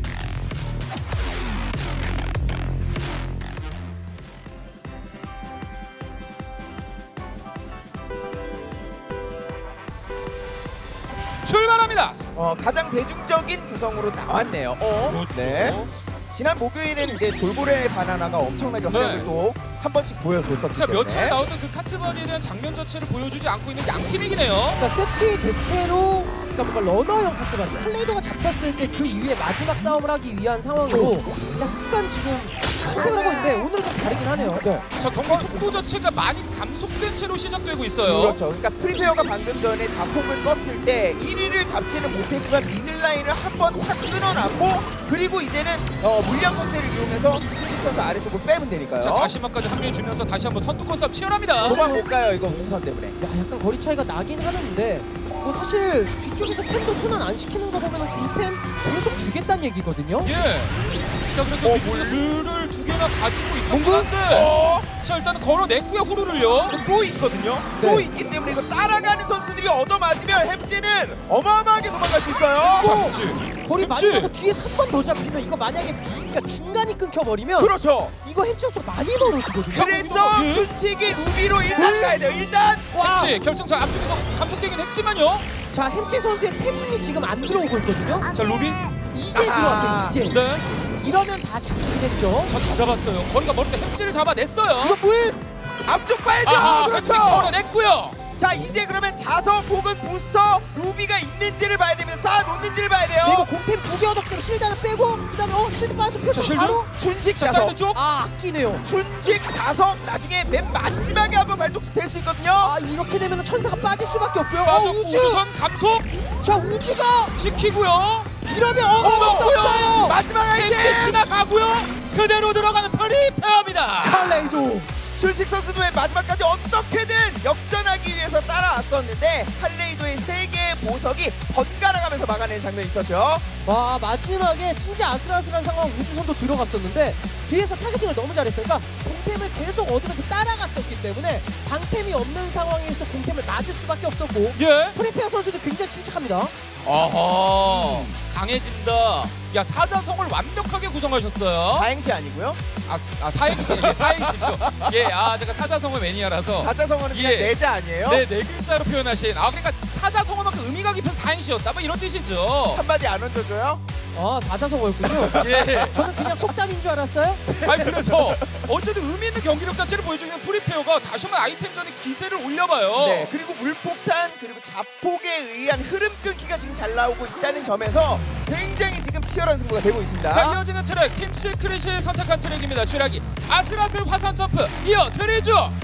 출발합니다. 가장 대중적인 구성으로 나왔네요. 그렇죠. 네. 지난 목요일에는 이제 돌고래 바나나가 엄청나게 활약을 네. 또 한 번씩 보여줬었기 자, 때문에 몇 차례 나왔던 그 카트바디에 대한 장면 자체를 보여주지 않고 있는 양 팀이긴 해요. 그러니까 세트의 대체로, 그러니까 뭔가 러너형 카트바디, 칼레이도가 잡혔을 때 그 이후에 마지막 싸움을 하기 위한 상황으로 약간 지금 선택을 하고 있는데 오늘은 좀 다르긴 하네요. 자, 경기 속도 자체가 많이 감속된 채로 시작되고 있어요. 그렇죠. 그러니까 프리페어가 방금 전에 자폭을 썼을 때 1위를 잡지는 못했지만 미들라인을 한 번 확 끊어놨고 그리고 이제는 물량 공세를 이용해서 춘식 선수 아래쪽으로 빼면 되니까요. 자, 다시마까지 합류해주면서 다시 한번 선두권 싸움 치열합니다. 도망 못 가요 이거 우주선 때문에. 야, 약간 거리 차이가 나긴 하는데 뭐 사실 뒤쪽에서 템도 순환 안 시키는 거 보면 굴템 계속 주겠다는 얘기거든요. 예. 자, 그래서 뒤쪽에 룰을 두 개나 가지고 있었긴 뭔가? 한데 자, 일단 걸어냈고요, 후루를요. 또 있거든요. 네. 또 있기 때문에 이거 따라가는 선수들이 얻어맞으면 햄찌는 어마어마하게 도망갈 수 있어요. 자, 햄찌. 거리 많이 햄찌. 나고 뒤에 3번 더 잡히면 이거 만약에 그러니까 중간이 끊겨버리면 그렇죠. 이거 햄치 선수 많이 멀어지거든요. 그래서 예. 춘식이 루비로 일단 가야 돼요. 일단 와. 햄찌 결승선 앞쪽에서 감속되긴 했지만요. 자, 햄치 선수의 템이 지금 안 들어오고 있거든요. 자, 루비. 이제 아하. 들어왔어요. 이제. 네. 이러면 다 잡히긴 했죠. 자, 다 잡았어요. 거리가 멀을 때 햄찌를 잡아냈어요. 이거 물 앞쪽 봐야죠. 햄찌 그렇죠. 걸어냈고요. 자 이제 그러면 자석 혹은 부스터 루비가 있는지를 봐야 됩니다. 쌓아놓는지를 봐야 돼요. 그리고 공템 2개 얻었기 때문에 실드 하나 빼고 그다음에 실드 빠져서 자, 표정 실드? 바로 춘식 자, 자석. 사이드 쪽. 아, 아끼네요. 춘식 자석 나중에 맨 마지막에 한번 발동될 수 있거든요. 아, 이렇게 되면 천사가 빠질 수밖에 없고요. 빠졌고 우주. 우주선 감속 자, 우주가 시키고요. 이러면 넣고요. 없어요. 마지막 아이템. 햄찌 지나가고요. 그대로 들어가는 프리페어입니다. 칼레이도. 춘식 선수도 맨 마지막까지 어떻게든 역전하기 위해서 따라왔었는데 칼레이도의 3개의 보석이 번갈아가면서 막아내는 장면이 있었죠. 와, 마지막에 진짜 아슬아슬한 상황 우주선도 들어갔었는데 뒤에서 타겟팅을 너무 잘했어요. 그러니까 공템을 계속 얻으면서 따라갔었기 때문에 방템이 없는 상황에서 공템을 맞을 수밖에 없었고 예. 프리페어 선수도 굉장히 침착합니다. 어허. 강해진다. 야, 사자성을 완벽하게 구성하셨어요. 사행시 아니고요. 사행시. 예, 사행시죠. 예, 제가 사자성어 매니아라서. 사자성어는 그냥 예. 내자 아니에요? 네, 네 글자로 표현하신. 그러니까 사자성어만큼 의미가 깊은 사행시였다. 뭐 이런 뜻이죠. 한마디 안 얹어줘요? 아, 사자성어였군요. 예. 저는 그냥 속담인 줄 알았어요. 아니, 그래서 어쨌든 의미 있는 경기력 자체를 보여주는 프리페어가 다시 한번 아이템전의 기세를 올려봐요. 네, 그리고 물폭탄 그리고 자폭에 의한 흐름 끊기가 지금 잘 나오고 있다는 점에서 굉장히 지금 치열한 승부가 되고 있습니다. 자, 이어지는 트랙 팀 시크릿이 선택한 트랙입니다. 주라기 아슬아슬 화산 점프 이어 드리죠.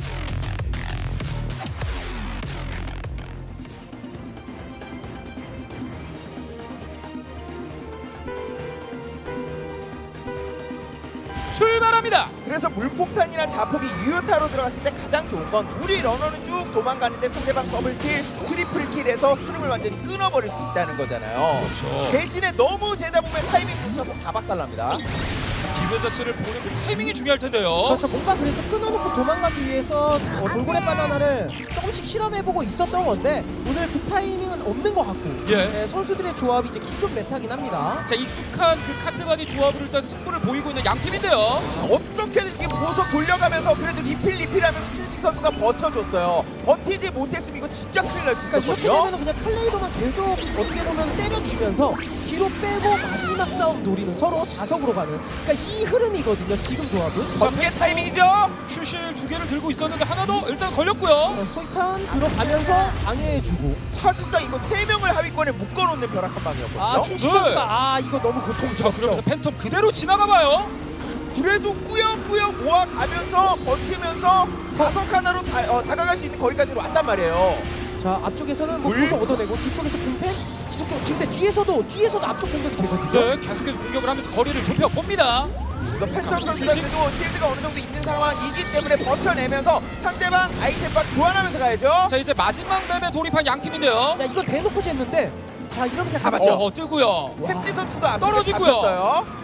출발합니다. 그래서 물폭탄이나 자폭이 유효타로 들어갔을 때 가장 좋은 건 우리 러너는 쭉 도망가는데 상대방 더블킬, 트리플킬에서 흐름을 완전히 끊어버릴 수 있다는 거잖아요. 그렇죠. 대신에 너무 재다 보면 타이밍 놓쳐서 다 박살납니다. 기회 자체를 보는 그 타이밍이 중요할 텐데요. 그렇죠. 뭔가 그래도 끊어놓고 도망가기 위해서 돌고래 바나나를 조금씩 실험해보고 있었던 건데 오늘 그 타이밍은 없는 것 같고 예. 네, 선수들의 조합이 이제 기존 메타긴 합니다. 자, 익숙한 그 카트바디 조합으로 일단 승부를 보이고 있는 양 팀인데요. 어떻게든 지금 보석 돌려가면서 그래도 리필하면서 춘식 선수가 버텨줬어요. 버티지 못했으면 이거 진짜 큰일 날 수 그러니까 이렇게 있었거든요. 되면 그냥 칼레이도만 계속 어떻게 보면 때려주면서 뒤로 빼고 마지막 싸움 노리는 서로 자석으로 가는 그러니까 이 흐름이거든요. 지금 조합은. 번개 타이밍이죠. 슈실 두 개를 들고 있었는데 하나 더 일단 걸렸고요. 소이탄 들어가면서 방해해주고 사실상 이거 3명을 하위권에 묶어놓는 벼락 한 방이었거든요. 아, 충식 네. 선수가 이거 너무 자, 고통스럽죠. 그러면서 팬텀 그대로 지나가봐요. 그래도 꾸역꾸역 모아가면서 버티면서 자석 하나로 다가갈 수 있는 거리까지 왔단 말이에요. 자, 앞쪽에서는 뭐 물? 보석 얻어내고 뒤쪽에서 공템 지속적으로 지금 근데 뒤에서도 앞쪽 공격이 되거든요. 네, 계속해서 공격을 하면서 거리를 좁혀봅니다. 이거 팬텀 선수가 그래도 실드가 어느 정도 있는 상황이기 때문에 버텨내면서 상대방 아이템과 교환하면서 가야죠. 자, 이제 마지막 맵에 돌입한 양 팀인데요. 자, 이거 대놓고 쟀는데 자, 이러면서 잡았죠. 뜨고요. 햄찌 선수도 앞쪽에 떨어지고요. 잡혔어요.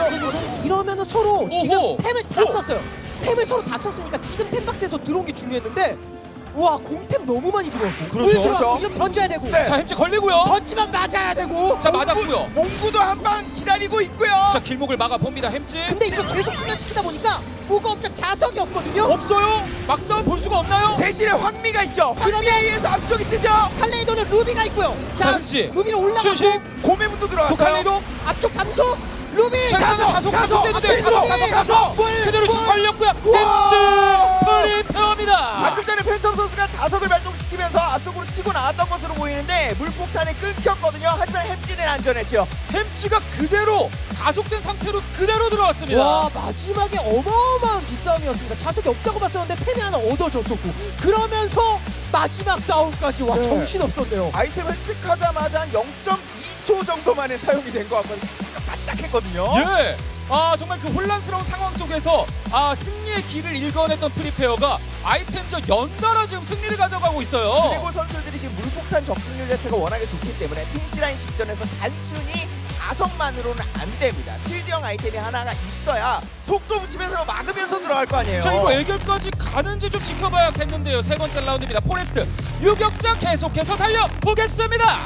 이러면은 서로 오호. 지금 템을 다 오. 썼어요. 템을 서로 다 썼으니까 지금 템박스에서 들어온 게 중요했는데 와, 공템 너무 많이 들어왔고 그렇죠. 들어왔고 이름 던져야 되고 네. 자, 햄찌 걸리고요. 던지면 맞아야 되고 자, 맞았고요. 몽구도 한 방 기다리고 있고요. 자, 길목을 막아봅니다. 햄찌. 근데 이거 계속 순환시키다 보니까 뭐가 없자 자석이 없거든요. 없어요. 막상 볼 수가 없나요? 대신에 황미가 있죠. 황미에 의해서 앞쪽이 뜨죠. 칼레이도는 루비가 있고요. 자, 햄찌. 루비는 올라가고 춘식. 고매문도 들어왔어요. 독칼리도. 앞쪽 감소 루비 자, 자석 감속되는데 자석. 그대로 지금 걸렸고요. 우와. 햄찌 프리페어입니다. 방금 전에 팬텀 선수가 자석을 발동시키면서 앞쪽으로 치고 나왔던 것으로 보이는데 물폭탄이 끊겼거든요. 하지만 햄찌는 안전했죠. 햄찌가 그대로 가속된 상태로 그대로 들어왔습니다. 와, 마지막에 어마어마한 기싸움이었습니다. 자석이 없다고 봤었는데 템이 하나 얻어줬었고 그러면서 마지막 싸움까지. 와, 네. 정신없었네요. 아이템 획득하자마자 한 0.2초 정도만에 사용이 된 것 같거든요. 잠깐 바짝했거든요. 예. 정말 그 혼란스러운 상황 속에서 승리의 길을 읽어냈던 프리페어가 아이템전 연달아 지금 승리를 가져가고 있어요. 그리고 선수들이 지금 물폭탄 적중률 자체가 워낙에 좋기 때문에 핀시라인 직전에서 단순히 자석만으로는 안 됩니다. 실드형 아이템이 하나가 있어야 속도 붙이면서 막으면서 들어갈 거 아니에요. 자, 이거 애결까지 가는지 좀 지켜봐야겠는데요. 세 번째 라운드입니다. 포레스트 유격자 계속해서 달려보겠습니다.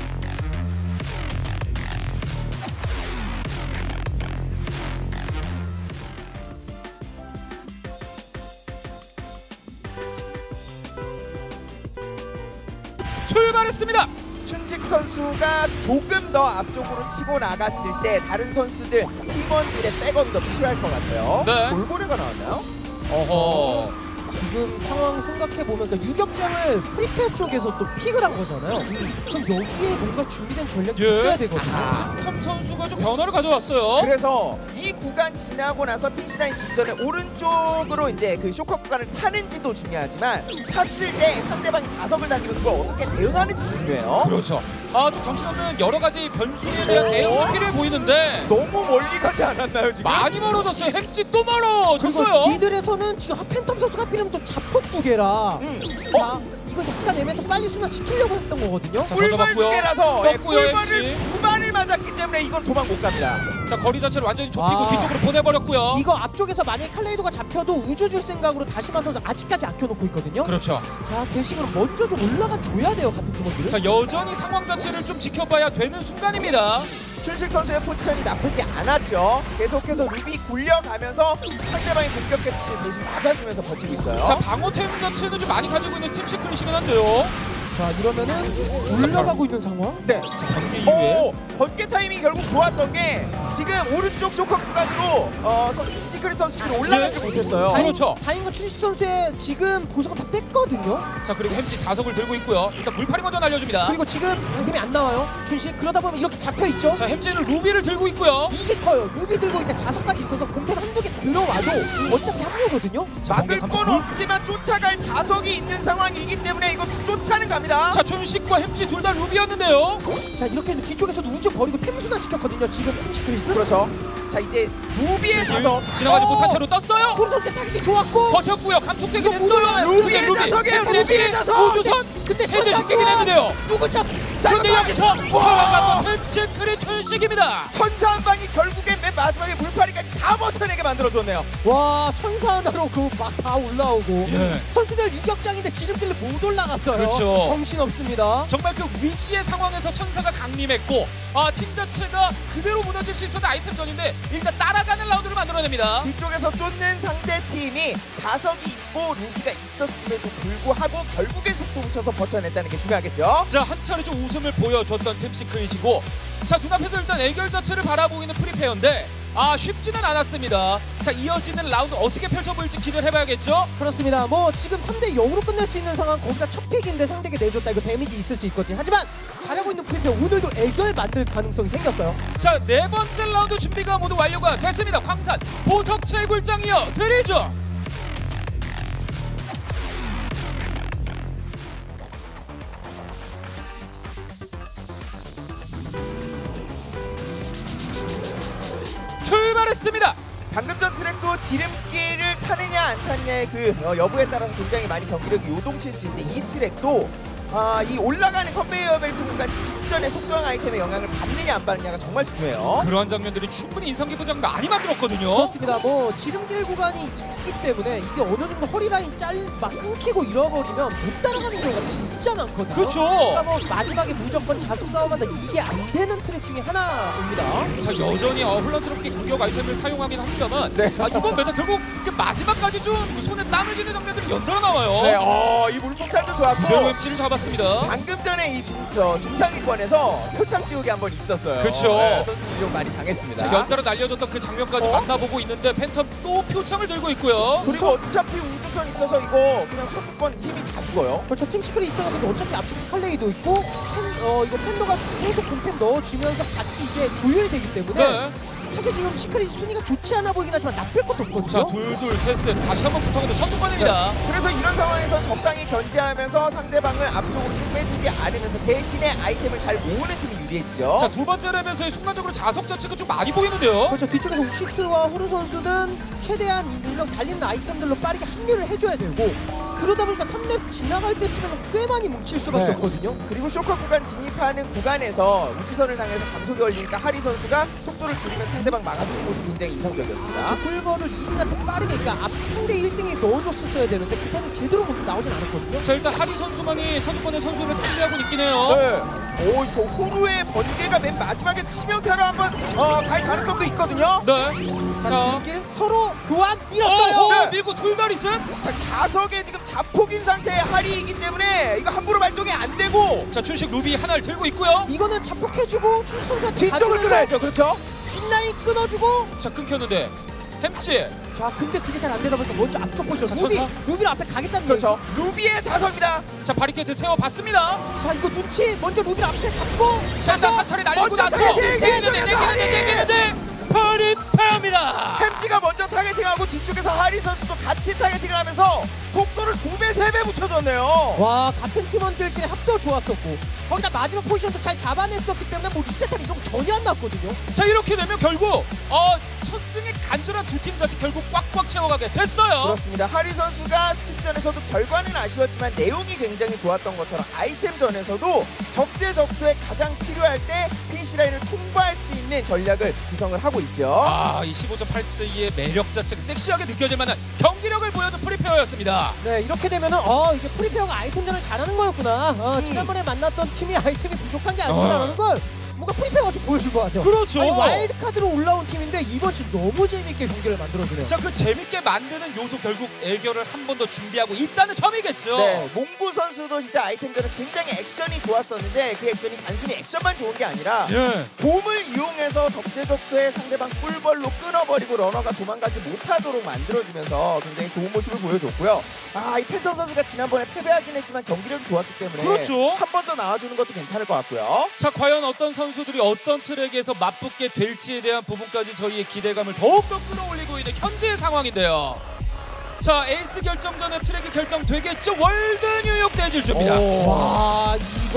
출발했습니다. 춘식 선수가 조금 더 앞쪽으로 치고 나갔을 때 다른 선수들 팀원들의 백업이 더 필요할 것 같아요. 네. 돌고래가 나왔나요? 어허. 지금 상황 생각해보면 그러니까 유격장을 프리페어 쪽에서 또 픽을 한 거잖아요. 그럼 여기에 뭔가 준비된 전략이 예. 있어야 되거든요. 톰 선수가 좀 변화를 가져왔어요. 그래서 이 구간 지나고 나서 핀시라인 직전에 오른쪽으로 이제 그 쇼커 구간을 타는지도 중요하지만 탔을 때 상대방이 자석을 당기면 그걸 어떻게 대응하는지도 중요해요. 그렇죠. 좀 정신없는 여러 가지 변수에 대한 대응도 필요해 보이는데 너무 멀리 가지 않았나요 지금? 많이 멀어졌어요. 햄찌 또 그리고 멀어졌어요. 미들에서는 지금 팬텀 선수가 하필이면 또 자폭 두 개라. 자, 이거 약간 애매해서 빨리 순환 시키려고 했던 거거든요. 자, 꿀벌 던져봤고요. 두 개라서 떴고요, 꿀벌을 햄찌. 두 발을 맞았기 때문에 이건 도망 못 갑니다. 자, 거리 자체를 완전히 좁히고 와. 뒤쪽으로 보내버렸고요. 이거 앞쪽에서 만약에 칼레이도가 잡혀도 우주 줄 생각으로 다시마 선수 아직까지 아껴놓고 있거든요. 그렇죠. 자, 대신으로 먼저 좀 올라가 줘야 돼요, 같은 팀원들은. 자, 여전히 상황 자체를 좀 지켜봐야 되는 순간입니다. 춘식 선수의 포지션이 나쁘지 않았죠. 계속해서 루비 굴려가면서 상대방이 공격했을 때 대신 맞아주면서 버티고 있어요. 자, 방어템 자체는 좀 많이 가지고 있는 팀 시크릿이긴 한데요. 자, 이러면은 올라가고 있는 상황. 네. 번개 이후에 번개 타이밍이 결국 좋았던 게 지금 오른쪽 쇼커 구간으로 시크릿 선수들이 올라가지 네. 못했어요. 그렇죠. 다행과 추니시 선수의 지금 보석은 다 뺐거든요. 자, 그리고 햄찌 자석을 들고 있고요. 일단 물파리 먼저 날려줍니다. 그리고 지금 방템이 안 나와요. 춘식 그러다 보면 이렇게 잡혀 있죠. 자, 햄찌는 루비를 들고 있고요. 이게 커요. 루비 들고 있는데 자석까지 있어서 공템 한두 개 들어와도 어차피 합류거든요. 자, 막을 번개 건 감속. 없지만 쫓아갈 자석이 있는 상황이기 때문에 이거 쫓아는 갑니다. 자, 춘식과 햄찌 둘 다 루비였는데요. 자, 이렇게 뒤쪽에서도 우주 버리고 템수나 시켰거든요. 지금 팀 시크릿은. 그렇죠. 자 이제 루비의 자석 지나가지 못한 채로 떴어요. 소리 선수 타격이 좋았고. 버텼고요. 감속되긴 이거 못 올라가요. 했어요. 루비의 루비. 자석이에요. 햄찌, 루비의 자석. 우주선 근데 해제시키긴 했는데요. 누구죠? 그런데 여기서 와! 화가 또 햄찌 크리 춘식입니다. 천사 한 방이 결국엔 맨 마지막에 물파리까지 다 버텨내게 만들어줬네요. 와, 천사 하나로 그 막 다 올라오고. 예. 선수들 유격장인데 지름길로 못 올라갔어요. 그렇죠. 정신 없습니다. 정말 그 위기의 상황에서 천사가 강림했고 팀 자체가 그대로 무너질 수 있었던 아이템전인데 일단 따라가는 라운드를 만들어냅니다. 뒤쪽에서 쫓는 상대 팀이 자석이 있고 루비가 있었음에도 불구하고 결국엔 속도 붙여서 버텨냈다는 게 중요하겠죠. 자, 한 차례 좀 웃음을 보여줬던 팀 시크릿이고 자, 눈앞에서 일단 애결 자체를 바라보이는 프리페어인데 쉽지는 않았습니다. 자, 이어지는 라운드 어떻게 펼쳐보일지 기대를 해봐야겠죠. 그렇습니다. 뭐 지금 3대 0으로 끝낼 수 있는 상황 거기다 첫 픽인데 상대에게 내줬다. 이거 데미지 있을 수 있거든요. 하지만 잘하고 있는 프리페어 오늘도 애결 만들 가능성이 생겼어요. 자, 네 번째 라운드 준비가 모두 완료가 됐습니다. 광산 보석 채굴장 이어 드리죠. 출발했습니다. 방금 전 트랙도 지름길을 타느냐 안 타느냐의 그 여부에 따라서 굉장히 많이 경기력이 요동칠 수 있는데 이 트랙도 이 올라가는 컨베이어 벨트 구간 직전에 속도형 아이템의 영향을 받느냐 안 받느냐가 정말 중요해요. 그러한 장면들이 충분히 인상 깊은 장면 많이 만들었거든요. 그렇습니다. 뭐 지름길 구간이 있기 때문에 이게 어느 정도 허리 라인 막 끊기고 잃어버리면 못 따라가는 경우가 진짜 많거든요. 그렇죠. 그러니까 뭐 마지막에 무조건 자속 싸움한다 이게 안 되는 트랙 중에 하나입니다. 자, 여전히 혼란스럽게 공격 아이템을 사용하긴 합니다만 네. 이번 메타 결국 그 마지막까지 좀 손에 땀을 쥐는 장면들이 연달아 나와요. 네, 이 물폭탄도 그대로 좋았고 햄찌를 잡았어요. 맞습니다. 방금 전에 이 중상위권에서 표창 지옥이 한번 있었어요. 그쵸. 네, 선수들이 좀 많이 당했습니다. 자, 연달아 날려줬던 그 장면까지 만나보고 있는데 팬텀 또 표창을 들고 있고요. 그리고 어차피 우주선 있어서 이거 그냥 선두권 힘이 다 죽어요. 그렇죠. 팀 시크릿 입장에서도 어차피 앞쪽 스칼레이도 있고 이거 팬더가 계속 공템 넣어주면서 같이 이게 조율이 되기 때문에 네. 사실 지금 시크릿 순위가 좋지 않아 보이긴 하지만 나쁠 것도 없거든요. 자, 둘둘 셋셋 다시 한번 붙어가는 선두권입니다. 그래서 이런 상황에서 적당히 견제하면서 상대방을 앞쪽으로 쭉 빼주지 않으면서 대신에 아이템을 잘 모으는 팀이 유리해지죠. 자, 두 번째 랩에서의 순간적으로 자석 자체가 좀 많이 보이는데요. 그렇죠. 뒤쪽에서 옥시트와 후르 선수는 최대한 일명 달리는 아이템들로 빠르게 합류를 해줘야 되고 그러다 보니까 3렙 지나갈 때쯤에는 꽤 많이 뭉칠 수밖에 네. 없거든요. 그리고 쇼커 구간 진입하는 구간에서 우주선을 향해서 감속이 걸리니까 하리 선수가 속도를 줄이면서 상대방 막아주는 모습이 굉장히 인상적이었습니다. 꿀벌을 리딩한테 빠르게 그러니까 앞 상대 1등에 넣어줬었어야 되는데 그 타임이 제대로 나오진 않았거든요. 자, 일단 하리 선수만이 선두권의 선수를 상대하고 있긴 해요. 네. 오, 저 후루의 번개가 맨 마지막에 치명타로 한번 갈 가능성도 있거든요. 네. 자, 자, 지름길 서로 교환 밀었어요. 네. 밀고 둘다리슨. 자, 자석에 지금 자폭인 상태의 하리이기 때문에 이거 함부로 발동이 안 되고 자, 춘식 루비 하나를 들고 있고요. 이거는 자폭해주고 출선사 뒤쪽을 끊어야죠. 그렇죠? 뒷라인 끊어주고 자, 끊겼는데 햄찌. 자 근데 그게 잘 안 되다 보니까 먼저 앞쪽 포지션 자, 천사. 루비를 앞에 가겠다는 그렇죠. 루비의 자석입니다. 자, 바리케이트 세워봤습니다. 얘기. 자 이거 눈치 먼저 루비를 앞에 잡고 자, 일단 한 차례 날리고 먼저 나서 타겟팅! 내기는데 파리파입니다. 햄지가 먼저 타겟팅하고 뒤쪽에서 하리 선수도 같이 타겟팅을 하면서 속도를 2배, 3배 붙여줬네요. 와 같은 팀원들끼리 합도 좋았었고 거기다 마지막 포지션도 잘 잡아냈었기 때문에 뭐 리셋하기 이런 거 전혀 안 났거든요. 자, 이렇게 되면 결국 첫 승에 간절한 두 팀 자체 결국 꽉꽉 채워가게 됐어요. 그렇습니다. 하리 선수가 스피드전에서도 결과는 아쉬웠지만 내용이 굉장히 좋았던 것처럼 아이템전에서도 적재적소에 가장 필요할 때 피니시 라인을 통과할 수 있는 전략을 구성을 하고 있죠. 이 15.8C의 매력 자체가 섹시하게 느껴질 만한 경기력을 보여준 프리페어였습니다. 네 이렇게 되면은 이게 프리페어가 아이템전을 잘하는 거였구나. 지난번에 만났던 팀이 아이템이 부족한 게 아니구나라는 걸 뭔가 프리페어가 좀 보여준 것 같아요. 그렇죠. 아니, 와일드카드로 올라온 팀인데 이번 주 너무 재밌게 경기를 만들어주네요. 자, 그 재밌게 만드는 요소 결국 애결을 한 번 더 준비하고 있다는 점이겠죠. 네, 몽구 선수도 진짜 아이템전에서 굉장히 액션이 좋았었는데 그 액션이 단순히 액션만 좋은 게 아니라 예. 곰을 이용해서 적재적소에 상대방 꿀벌로 끊어버리고 러너가 도망가지 못하도록 만들어주면서 굉장히 좋은 모습을 보여줬고요. 이 팬텀 선수가 지난번에 패배하긴 했지만 경기력이 좋았기 때문에 그렇죠. 한 번 더 나와주는 것도 괜찮을 것 같고요. 자, 과연 어떤 선수들이 어떤 트랙에서 맞붙게 될지에 대한 부분까지 저희의 기대감을 더욱더 끌어올리고 있는 현재의 상황인데요. 자, 에이스 결정전의 트랙이 결정되겠죠. 월드 뉴욕 대질주입니다. 와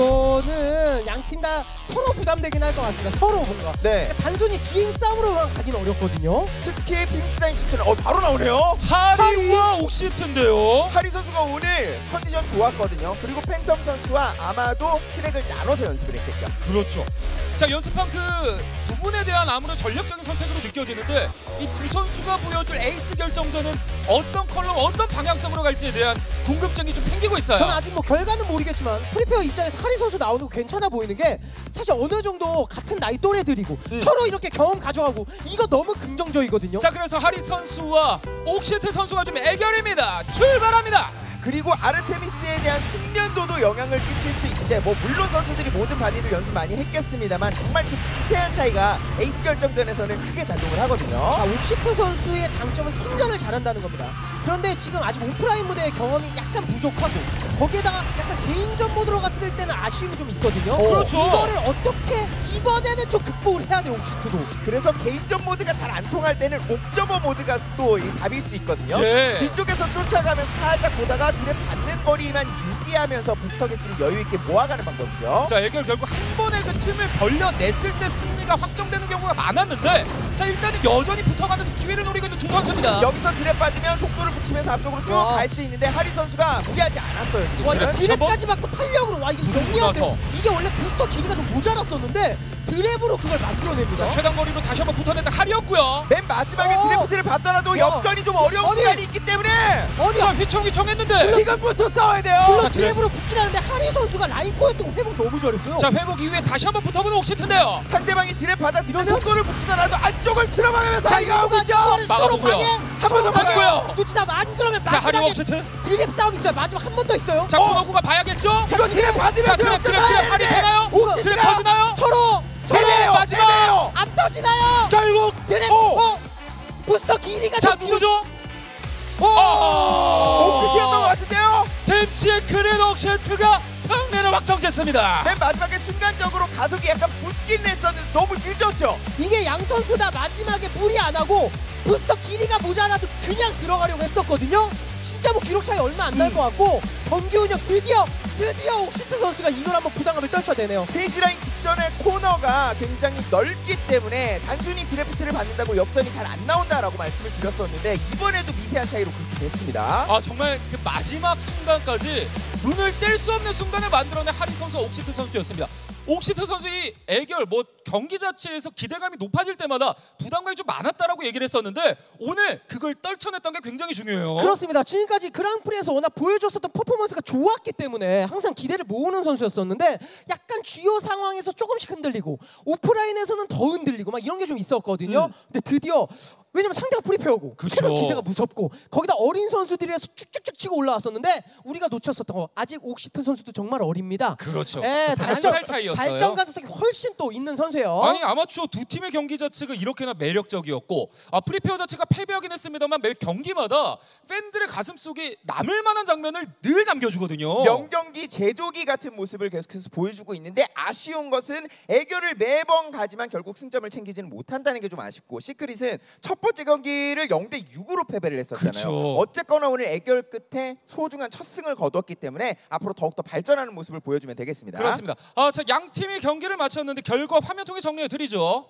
이거는 양 팀 다 서로 부담되긴 할 것 같습니다. 서로 뭔가 네, 단순히 주행 싸움으로만 가긴 어렵거든요. 특히 핀시라인 직전에 바로 나오네요. 하리와 옥시트인데요. 하리 선수가 오늘 컨디션 좋았거든요. 그리고 팬텀 선수와 아마도 트랙을 나눠서 연습을 했겠죠. 그렇죠. 자, 연습한 그 부분에 대한 아무런 전략적인 선택으로 느껴지는데 이 두 선수가 보여줄 에이스 결정전은 어떤 컬러, 어떤 방향성으로 갈지에 대한 궁금증이 좀 생기고 있어요. 저는 아직 뭐 결과는 모르겠지만 프리페어 입장에서 하리 선수 나오는 거 괜찮아 보이는 게 사실 어느 정도 같은 나이 또래들이고 서로 이렇게 경험 가져가고 이거 너무 긍정적이거든요. 자, 그래서 하리 선수와 옥시트 선수가 좀 애결입니다. 출발합니다. 그리고 아르테미스에 대한 숙련도도 영향을 끼칠 수 있는데 뭐 물론 선수들이 모든 바디를 연습 많이 했겠습니다만 정말 그 미세한 차이가 에이스 결정전에서는 크게 작용을 하거든요. 자, 옥시트 선수의 장점은 팀전을 잘한다는 겁니다. 그런데 지금 아직 오프라인 무대의 경험이 약간 부족하고 거기에다가 약간 개인전 모드로 갔을 때는 아쉬움이 좀 있거든요. 그렇죠. 이거를 어떻게 이번에는 좀 극복을 해야 돼요, 옥시트도. 그래서 개인전 모드가 잘 안 통할 때는 옥저버 모드가 또 이 답일 수 있거든요. 예. 뒤쪽에서 쫓아가면서 살짝 보다가 드랩 받는 거리만 유지하면서 부스터 개수를 여유 있게 모아가는 방법이죠. 자, 애결 결국 한 번에 그 틈을 벌려냈을 때 승리가 확정되는 경우가 많았는데 자, 일단은 여전히 붙어가면서 기회를 노리고 있는 두 선수입니다. 여기서 드랩 받으면 속도를 붙이면서 앞쪽으로 쭉 갈 수 있는데 하리 선수가 무리하지 않았어요. 지금. 와, 이거 디랩까지 받고 탄력으로 와, 이거 나서. 영리한데 이게 원래 부스터 길이가 좀 모자랐었는데 드랩으로 그걸 만들어냅니다. 자, 최단 거리로 다시 한번 붙어냈다 하리였고요. 맨 마지막에 드래프트를 받더라도 역전이 좀 어려운 아니. 구간이 있기 때문에 아니, 자, 휘청휘청했는데 지금부터 싸워야 돼요. 물론 자, 드랩으로 붙긴 하는데 하리 선수가 라인 코였던 거 회복 너무 잘했어요. 자, 회복 이후에 다시 한번 붙어보는 옥시트인데요. 상대방이 드랩 받았을 때 속도를 붙이더라도 안쪽을 들어가면서 자, 이거 하고 있죠. 서로 막아보고요. 방해. 한 번 더 막아요. 막고요. 놓치다 안 그러면 자, 하리 마지막에 옥시트. 드립 싸움 있어요. 마지막 한 번 더 있어요. 자, 코너구가 봐야겠죠? 이거 뒤에 받으면서 자, 그래 하리 되나요? 그래 옥시트가 터지나요? 서로 헤매요. 마지막! 헤매요. 안 터지나요? 결국 드립 부스터 길이가 자, 좀 누구죠? 옥시트였던 것 같은데요. 댐시의 크랜 옥시트가 승리를 확정짓습니다. 맨 마지막에 순간적으로 가속이 약간 붙긴 했었는데 너무 늦었죠. 이게 양 선수 다 마지막에 무리 안 하고 부스터 길이가 모자라도 그냥 들어가려고 했었거든요. 진짜 뭐 기록 차이 얼마 안 날 것 같고 경기 운영 드디어 옥시트 선수가 이걸 한번 부담감을 떨쳐내네요. 피니시라인 직전의 코너가 굉장히 넓기 때문에 단순히 드래프트를 받는다고 역전이 잘 안 나온다라고 말씀을 드렸었는데 이번에도 미세한 차이로 그렇게 됐습니다. 아, 정말 그 마지막 순간까지 눈을 뗄 수 없는 순간을 만들어낸 하리 선수, 옥시트 선수였습니다. 옥시트 선수의 애결 경기 자체에서 기대감이 높아질 때마다 부담감이 좀 많았다라고 얘기를 했었는데 오늘 그걸 떨쳐냈던 게 굉장히 중요해요. 그렇습니다. 지금까지 그랑프리에서 워낙 보여줬었던 퍼포먼스가 좋았기 때문에 항상 기대를 모으는 선수였었는데 약간 주요 상황에서 조금씩 흔들리고 오프라인에서는 더 흔들리고 막 이런 게 좀 있었거든요. 근데 드디어 왜냐면 상대가 프리페어고 최근 기세가 무섭고 거기다 어린 선수들에서 쭉쭉쭉 치고 올라왔었는데 우리가 놓쳤었던 거 아직 옥시트 선수도 정말 어립니다. 그렇죠. 예, 한 살 차이였어요. 발전 가능성이 훨씬 또 있는 선수예요. 아니 아마추어 두 팀의 경기 자체가 이렇게나 매력적이었고 프리페어 자체가 패배하긴 했습니다만 매 경기마다 팬들의 가슴속에 남을 만한 장면을 늘 남겨주거든요. 명경기 제조기 같은 모습을 계속해서 보여주고 있는데 아쉬운 것은 애교를 매번 가지만 결국 승점을 챙기지는 못한다는 게 좀 아쉽고 시크릿은 첫 번째 경기를 0대6으로 패배를 했었잖아요. 그쵸. 어쨌거나 오늘 애결 끝에 소중한 첫 승을 거두었기 때문에 앞으로 더욱더 발전하는 모습을 보여주면 되겠습니다. 그렇습니다. 자, 양 팀이 경기를 마쳤는데 결과 화면 통해 정리해 드리죠.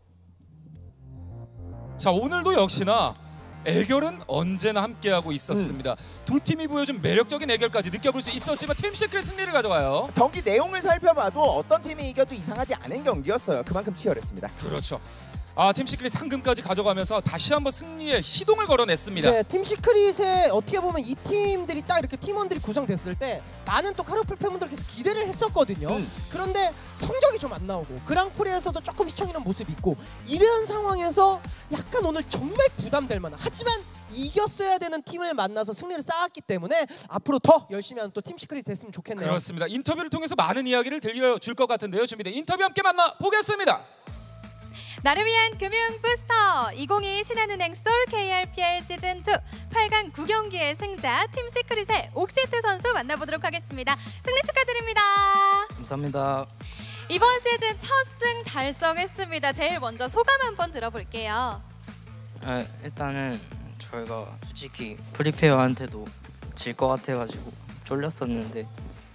자, 오늘도 역시나 애결은 언제나 함께하고 있었습니다. 두 팀이 보여준 매력적인 애결까지 느껴볼 수 있었지만 팀 시크릿 승리를 가져가요. 경기 내용을 살펴봐도 어떤 팀이 이겨도 이상하지 않은 경기였어요. 그만큼 치열했습니다. 그렇죠. 팀 시크릿 상금까지 가져가면서 다시 한번 승리의 시동을 걸어냈습니다. 네, 팀 시크릿에 어떻게 보면 이 팀들이 딱 이렇게 팀원들이 구성됐을 때 많은 또 카르풀 팬분들께서 기대를 했었거든요. 그런데 성적이 좀 안 나오고 그랑프리에서도 조금 휘청이는 모습이 있고 이런 상황에서 약간 오늘 정말 부담될 만한 하지만 이겼어야 되는 팀을 만나서 승리를 쌓았기 때문에 앞으로 더 열심히 하는 또 팀 시크릿이 됐으면 좋겠네요. 그렇습니다. 인터뷰를 통해서 많은 이야기를 들려줄 것 같은데요. 준비된 인터뷰 함께 만나보겠습니다. 나를 위한 금융 부스터 2021 신한은행 솔 KRPL 시즌2 8강 9경기의 승자 팀 시크릿의 옥시트 선수 만나보도록 하겠습니다. 승리 축하드립니다. 감사합니다. 이번 시즌 첫 승 달성했습니다. 제일 먼저 소감 한번 들어볼게요. 일단은 저희가 솔직히 프리페어한테도 질 것 같아가지고 쫄렸었는데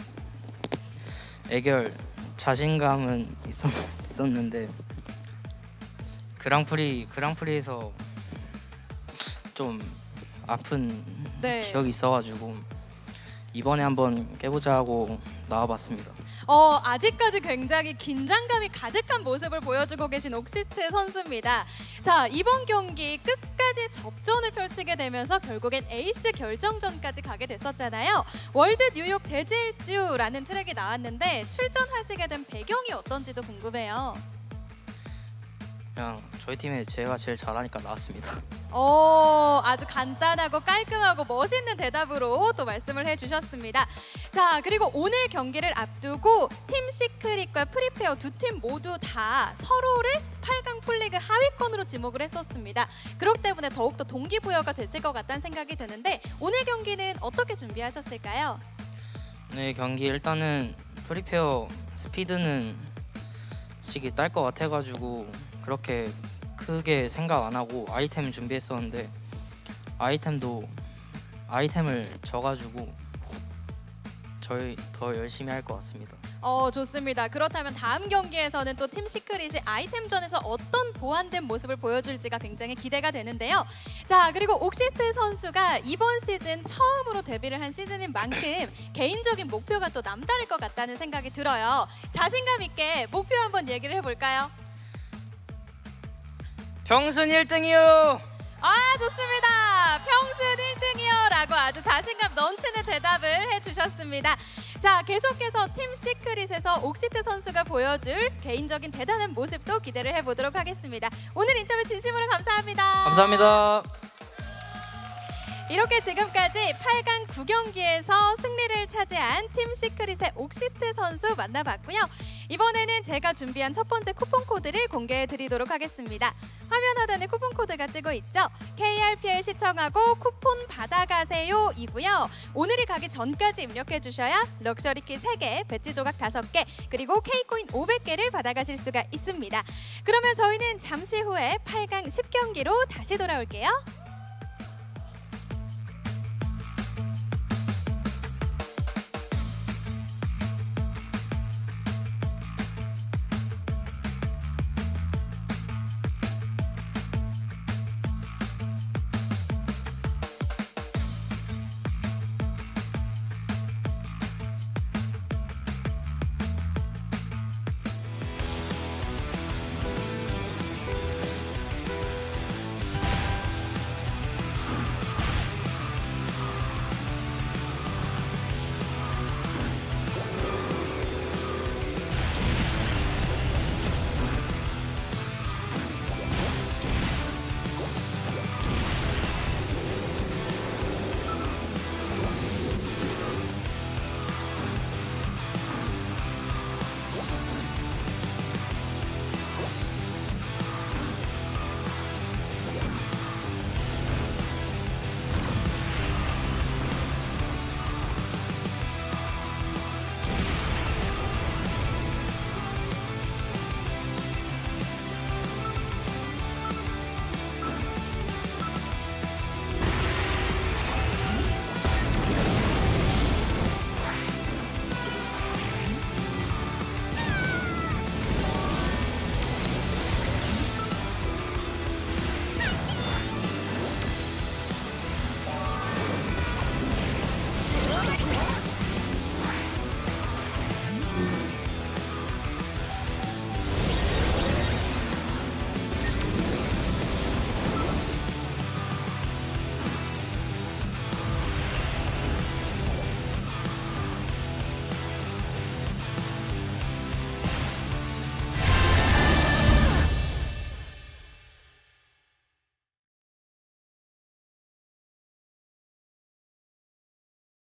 애결 자신감은 있었는데 그랑프리에서 좀 아픈 기억이 있어가지고 이번에 한번 깨보자 하고 나와봤습니다. 아직까지 굉장히 긴장감이 가득한 모습을 보여주고 계신 옥시트 선수입니다. 자, 이번 경기 끝까지 접전을 펼치게 되면서 결국엔 에이스 결정전까지 가게 됐었잖아요. 월드 뉴욕 대질주라는 트랙이 나왔는데 출전하시게 된 배경이 어떤지도 궁금해요. 그냥 저희 팀에 제가 제일 잘하니까 나왔습니다. 아주 간단하고 깔끔하고 멋있는 대답으로 또 말씀을 해주셨습니다. 자, 그리고 오늘 경기를 앞두고 팀 시크릿과 프리페어 두 팀 모두 다 서로를 8강 풀리그 하위권으로 지목을 했었습니다. 그렇기 때문에 더욱더 동기부여가 됐을 것 같다는 생각이 드는데 오늘 경기는 어떻게 준비하셨을까요? 네, 경기 일단은 프리페어 스피드는 솔직히 딸 것 같아가지고 그렇게 크게 생각 안 하고 아이템 준비했었는데 아이템을 져가지고 저희 더 열심히 할 것 같습니다. 좋습니다. 그렇다면 다음 경기에서는 또 팀 시크릿이 아이템전에서 어떤 보완된 모습을 보여줄지가 굉장히 기대가 되는데요. 자, 그리고 옥시트 선수가 이번 시즌 처음으로 데뷔를 한 시즌인 만큼 개인적인 목표가 또 남다를 것 같다는 생각이 들어요. 자신감 있게 목표 한번 얘기를 해볼까요? 평순 1등이요. 좋습니다. 평순 1등이요 라고 아주 자신감 넘치는 대답을 해주셨습니다. 자, 계속해서 팀 시크릿에서 옥시트 선수가 보여줄 개인적인 대단한 모습도 기대를 해보도록 하겠습니다. 오늘 인터뷰 진심으로 감사합니다. 감사합니다. 이렇게 지금까지 8강 9경기에서 승리를 차지한 팀 시크릿의 옥시트 선수 만나봤고요. 이번에는 제가 준비한 첫 번째 쿠폰 코드를 공개해 드리도록 하겠습니다. 화면 하단에 쿠폰 코드가 뜨고 있죠. KRPL 시청하고 쿠폰 받아가세요 이고요. 오늘이 가기 전까지 입력해 주셔야 럭셔리키 3개, 배지 조각 5개, 그리고 K코인 500개를 받아가실 수가 있습니다. 그러면 저희는 잠시 후에 8강 10경기로 다시 돌아올게요.